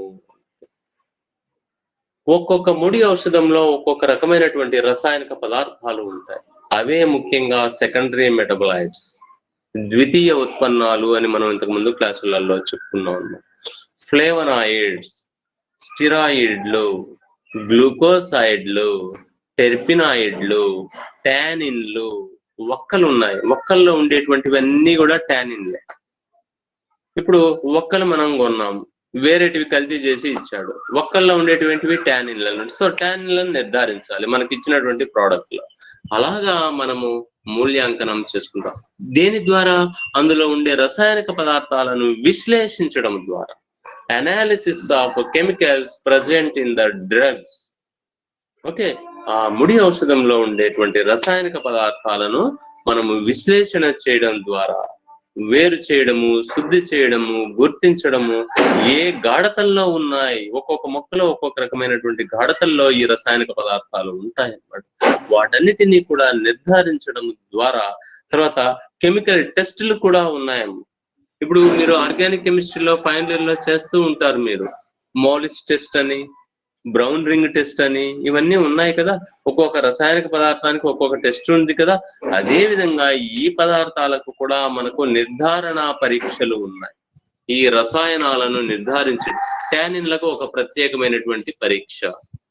ఒక్కొక్క ముడి ఔషధంలో ఒక్కొక్క రకమైనటువంటి రసాయనిక పదార్థాలు ఉంటాయి. అవే ముఖ్యంగా సెకండరీ మెటబలైట్స్, ద్వితీయ ఉత్పన్నాలు అని మనం ఇంతకు ముందు క్లాసులలో చెప్పుకున్నాం. ఫ్లేవనాయిడ్స్, స్టిరాయిడ్లు, గ్లూకోసైడ్లు, టెర్పినాయిడ్లు, టానిన్లు, వక్కలు ఉన్నాయి. వక్కల్లో ఉండేటువంటివన్నీ కూడా టానిన్లే. ఇప్పుడు వక్కలు మనం కొన్నాం, వేరేటివి కల్తీ చేసి ఇచ్చాడు, వక్కల్లో ఉండేటువంటివి టానిన్లను. సో టానిన్లను నిర్ధారించాలి మనకి ఇచ్చినటువంటి ప్రోడక్ట్ లో. అలాగా మనము మూల్యాంకనం చేసుకుంటాం. దేని ద్వారా? అందులో ఉండే రసాయనిక పదార్థాలను విశ్లేషించడం ద్వారా. Analysis of chemicals present in the drugs. Okay, ఆ ముడి ఔషధంలో ఉండేటువంటి రసాయనిక పదార్థాలను మనము విశ్లేషణ చేయడం ద్వారా వేరు చేయడము, శుద్ధి చేయడము, గుర్తించడము, ఏ గాఢతల్లో ఉన్నాయి, ఒక్కొక్క మొక్కలో ఒక్కొక్క రకమైనటువంటి గాఢతల్లో ఈ రసాయనిక పదార్థాలు ఉంటాయన్నమాట. వాటన్నిటినీ కూడా నిర్ధారించడం ద్వారా తర్వాత కెమికల్ టెస్టులు కూడా ఉన్నాయన్నమాట. ఇప్పుడు మీరు ఆర్గానిక్ కెమిస్ట్రీలో ఫైనల్ ఇయర్ లో చేస్తూ ఉంటారు మీరు, మోలిస్ టెస్ట్ అని, బ్రౌన్ రింగ్ టెస్ట్ అని, ఇవన్నీ ఉన్నాయి కదా. ఒక్కొక్క రసాయనిక పదార్థానికి ఒక్కొక్క టెస్ట్ ఉంది కదా. అదే విధంగా ఈ పదార్థాలకు కూడా మనకు నిర్ధారణ పరీక్షలు ఉన్నాయి. ఈ రసాయనాలను నిర్ధారించి టానిన్లకు ఒక ప్రత్యేకమైనటువంటి పరీక్ష,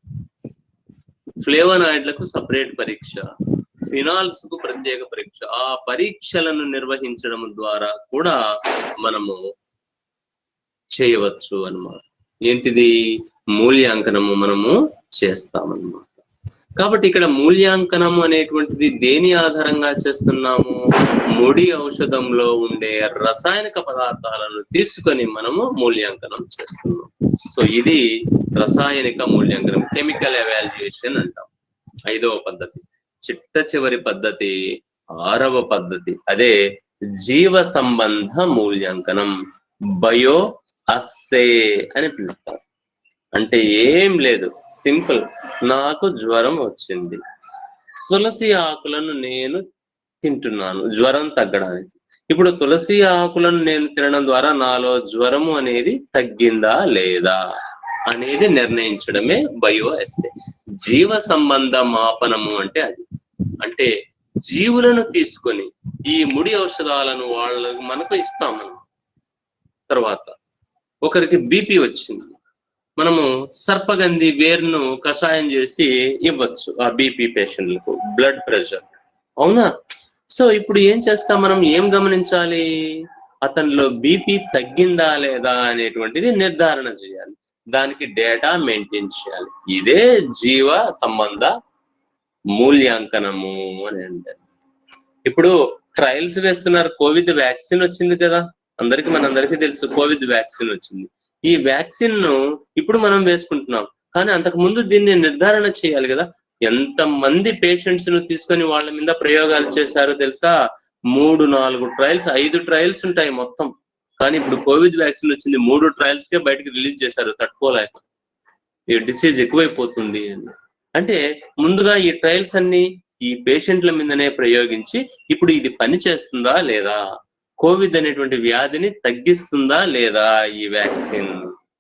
ఫ్లేవనాయిడ్లకు సపరేట్ పరీక్ష, ఫినాల్స్ కు ప్రత్యేక పరీక్ష. ఆ పరీక్షలను నిర్వహించడం ద్వారా కూడా మనము చేయవచ్చు అన్నమాట. ఏంటిది? మూల్యాంకనము మనము చేస్తామన్నమాట. కాబట్టి ఇక్కడ మూల్యాంకనము అనేటువంటిది దేని ఆధారంగా చేస్తున్నాము? ముడి ఔషధంలో ఉండే రసాయనిక పదార్థాలను తీసుకొని మనము మూల్యాంకనం చేస్తున్నాం. సో ఇది రసాయనిక మూల్యాంకనం, కెమికల్ ఎవాల్యుయేషన్ అంటాం. 5వ పద్ధతి. చిట్ట చివరి పద్ధతి 6వ పద్ధతి, అదే జీవ సంబంధ మూల్యాంకనం, బయో అస్సే అని పిలుస్తారు. అంటే ఏం లేదు, సింపుల్. నాకు జ్వరం వచ్చింది, తులసి ఆకులను నేను తింటున్నాను జ్వరం తగ్గడానికి. ఇప్పుడు తులసి ఆకులను నేను తినడం ద్వారా నాలో జ్వరము అనేది తగ్గిందా లేదా అనేది నిర్ణయించడమే బయో ఎస్సే. జీవ సంబంధ మాపనము అంటే అది. అంటే జీవులను తీసుకొని ఈ ముడి ఔషధాలను వాళ్ళకు మనకు ఇస్తాం. తర్వాత ఒకరికి బీపీ వచ్చింది, మనము సర్పగంధి వేరును కషాయం చేసి ఇవ్వచ్చు ఆ బీపీ పేషెంట్లకు, బ్లడ్ ప్రెషర్, అవునా? సో ఇప్పుడు ఏం చేస్తాం మనం? ఏం గమనించాలి? అతనిలో బీపీ తగ్గిందా లేదా అనేటువంటిది నిర్ధారణ చేయాలి. దానికి డేటా మెయింటైన్ చేయాలి. ఇదే జీవ సంబంధ మూల్యాంకనము అని అంటారు. ఇప్పుడు ట్రయల్స్ వేస్తున్నారు. కోవిడ్ వ్యాక్సిన్ వచ్చింది కదా, మనందరికీ తెలుసు కోవిడ్ వ్యాక్సిన్ వచ్చింది. ఈ వ్యాక్సిన్ ను ఇప్పుడు మనం వేసుకుంటున్నాం, కానీ అంతకు ముందు దీన్ని నిర్ధారణ చేయాలి కదా. ఎంత మంది పేషెంట్స్ ను తీసుకొని వాళ్ళ మీద ప్రయోగాలు చేశారో తెలుసా? 3-4 ట్రయల్స్, 5 ట్రయల్స్ ఉంటాయి మొత్తం. కానీ ఇప్పుడు కోవిడ్ వ్యాక్సిన్ వచ్చింది, 3 ట్రయల్స్ కే బయటకు రిలీజ్ చేశారు, తట్టుకోలేక. ఈ డిసీజ్ ఎక్కువైపోతుంది అని. అంటే ముందుగా ఈ ట్రయల్స్ అన్ని ఈ పేషెంట్ల మీదనే ప్రయోగించి ఇప్పుడు ఇది పని చేస్తుందా లేదా, కోవిడ్ అనేటువంటి వ్యాధిని తగ్గిస్తుందా లేదా ఈ వ్యాక్సిన్.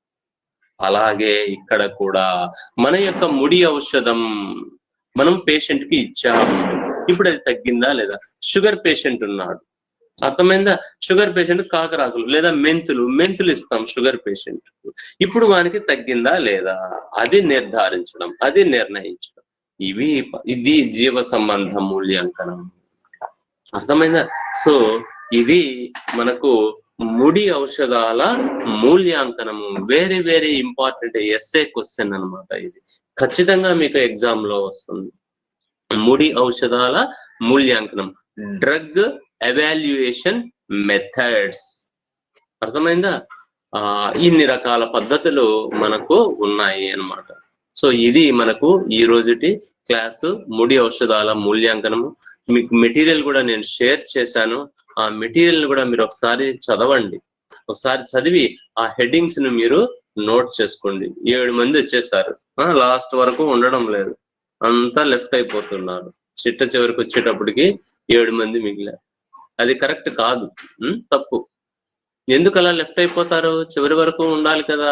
అలాగే ఇక్కడ కూడా మన యొక్క ముడి ఔషధం మనం పేషెంట్ కి ఇచ్చాము, ఇప్పుడు అది తగ్గిందా లేదా. షుగర్ పేషెంట్ ఉన్నాడు, అర్థమైందా? షుగర్ పేషెంట్ కాకరాకులు లేదా మెంతులు ఇస్తాం షుగర్ పేషెంట్. ఇప్పుడు వానికి తగ్గిందా లేదా అది నిర్ధారించడం, అది నిర్ణయించడం. ఇది జీవ సంబంధ మూల్యాంకనం. అర్థమైందా? సో ఇది మనకు ముడి ఔషధాల మూల్యాంకనము. Very very important SA question అన్నమాట. ఇది ఖచ్చితంగా మీకు ఎగ్జామ్ లో వస్తుంది. ముడి ఔషధాల మూల్యాంకనం, డ్రగ్ ఎవాల్యుయేషన్ మెథడ్స్. అర్థమైందా? ఇన్ని రకాల పద్ధతులు మనకు ఉన్నాయి అన్నమాట. సో ఇది మనకు ఈ రోజుటి క్లాసు, ముడి ఔషధాల మూల్యాంకనము. మీకు మెటీరియల్ కూడా నేను షేర్ చేశాను. ఆ మెటీరియల్ ని కూడా మీరు ఒకసారి చదవండి. ఒకసారి చదివి ఆ హెడ్డింగ్స్ ని మీరు నోట్ చేసుకోండి. 7 మంది వచ్చేసారు, లాస్ట్ వరకు ఉండడం లేదు, అంతా లెఫ్ట్ అయిపోతున్నారు. చిట్ట చివరికి వచ్చేటప్పటికి 7 మంది మిగిలారు. అది కరెక్ట్ కాదు, తప్పు. ఎందుకు అలా లెఫ్ట్ అయిపోతారు? చివరి వరకు ఉండాలి కదా.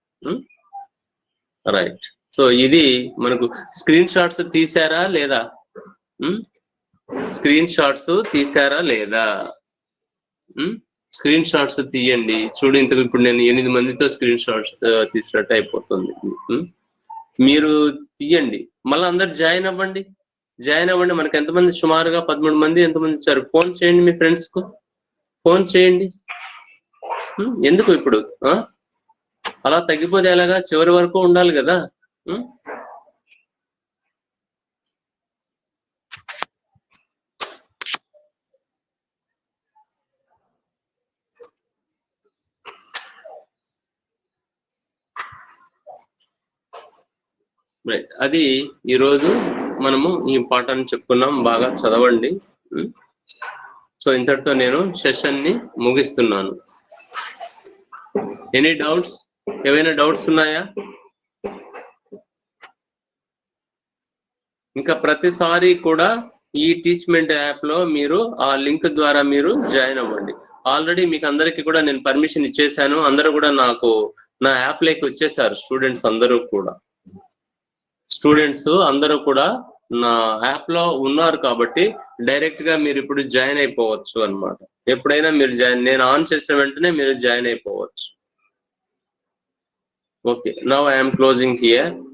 రైట్. సో ఇది మనకు స్క్రీన్ షాట్స్ తీసారా లేదా? స్క్రీన్ షాట్స్ తీసారా లేదా? స్క్రీన్ షాట్స్ తీయండి. చూడు, ఇంతకు ఇప్పుడు నేను 8 మందితో స్క్రీన్ షాట్స్ తీసినట్టు అయిపోతుంది. మీరు తీయండి, మళ్ళీ అందరు జాయిన్ అవ్వండి. మనకి ఎంతమంది? సుమారుగా 13 మంది ఎంతమంది వచ్చారు? ఫోన్ చేయండి, మీ ఫ్రెండ్స్ కు ఫోన్ చేయండి. ఎందుకు ఇప్పుడు అలా తగ్గిపోతే ఎలాగా? చివరి వరకు ఉండాలి కదా. రైట్. అది ఈరోజు మనము ఈ పాఠాన్ని చెప్పుకున్నాం, బాగా చదవండి. సో ఇంతటితో నేను సెషన్ ని ముగిస్తున్నాను. Any doubts? ఏవైనా డౌట్స్ ఉన్నాయా? ఇంకా ప్రతిసారి కూడా ఈ టీచ్మెంట్ యాప్ లో మీరు ఆ లింక్ ద్వారా మీరు జాయిన్ అవ్వండి. ఆల్రెడీ మీకు అందరికీ కూడా నేను పర్మిషన్ ఇచ్చేసాను. అందరూ కూడా నాకు నా యాప్ లోకి వచ్చేసారు. స్టూడెంట్స్ అందరూ కూడా నా యాప్ లో ఉన్నారు కాబట్టి డైరెక్ట్ గా మీరు ఇప్పుడు జాయిన్ అయిపోవచ్చు అన్నమాట. ఎప్పుడైనా మీరు నేను ఆన్ చేసిన వెంటనే మీరు జాయిన్ అయిపోవచ్చు. Okay, now I'm closing here.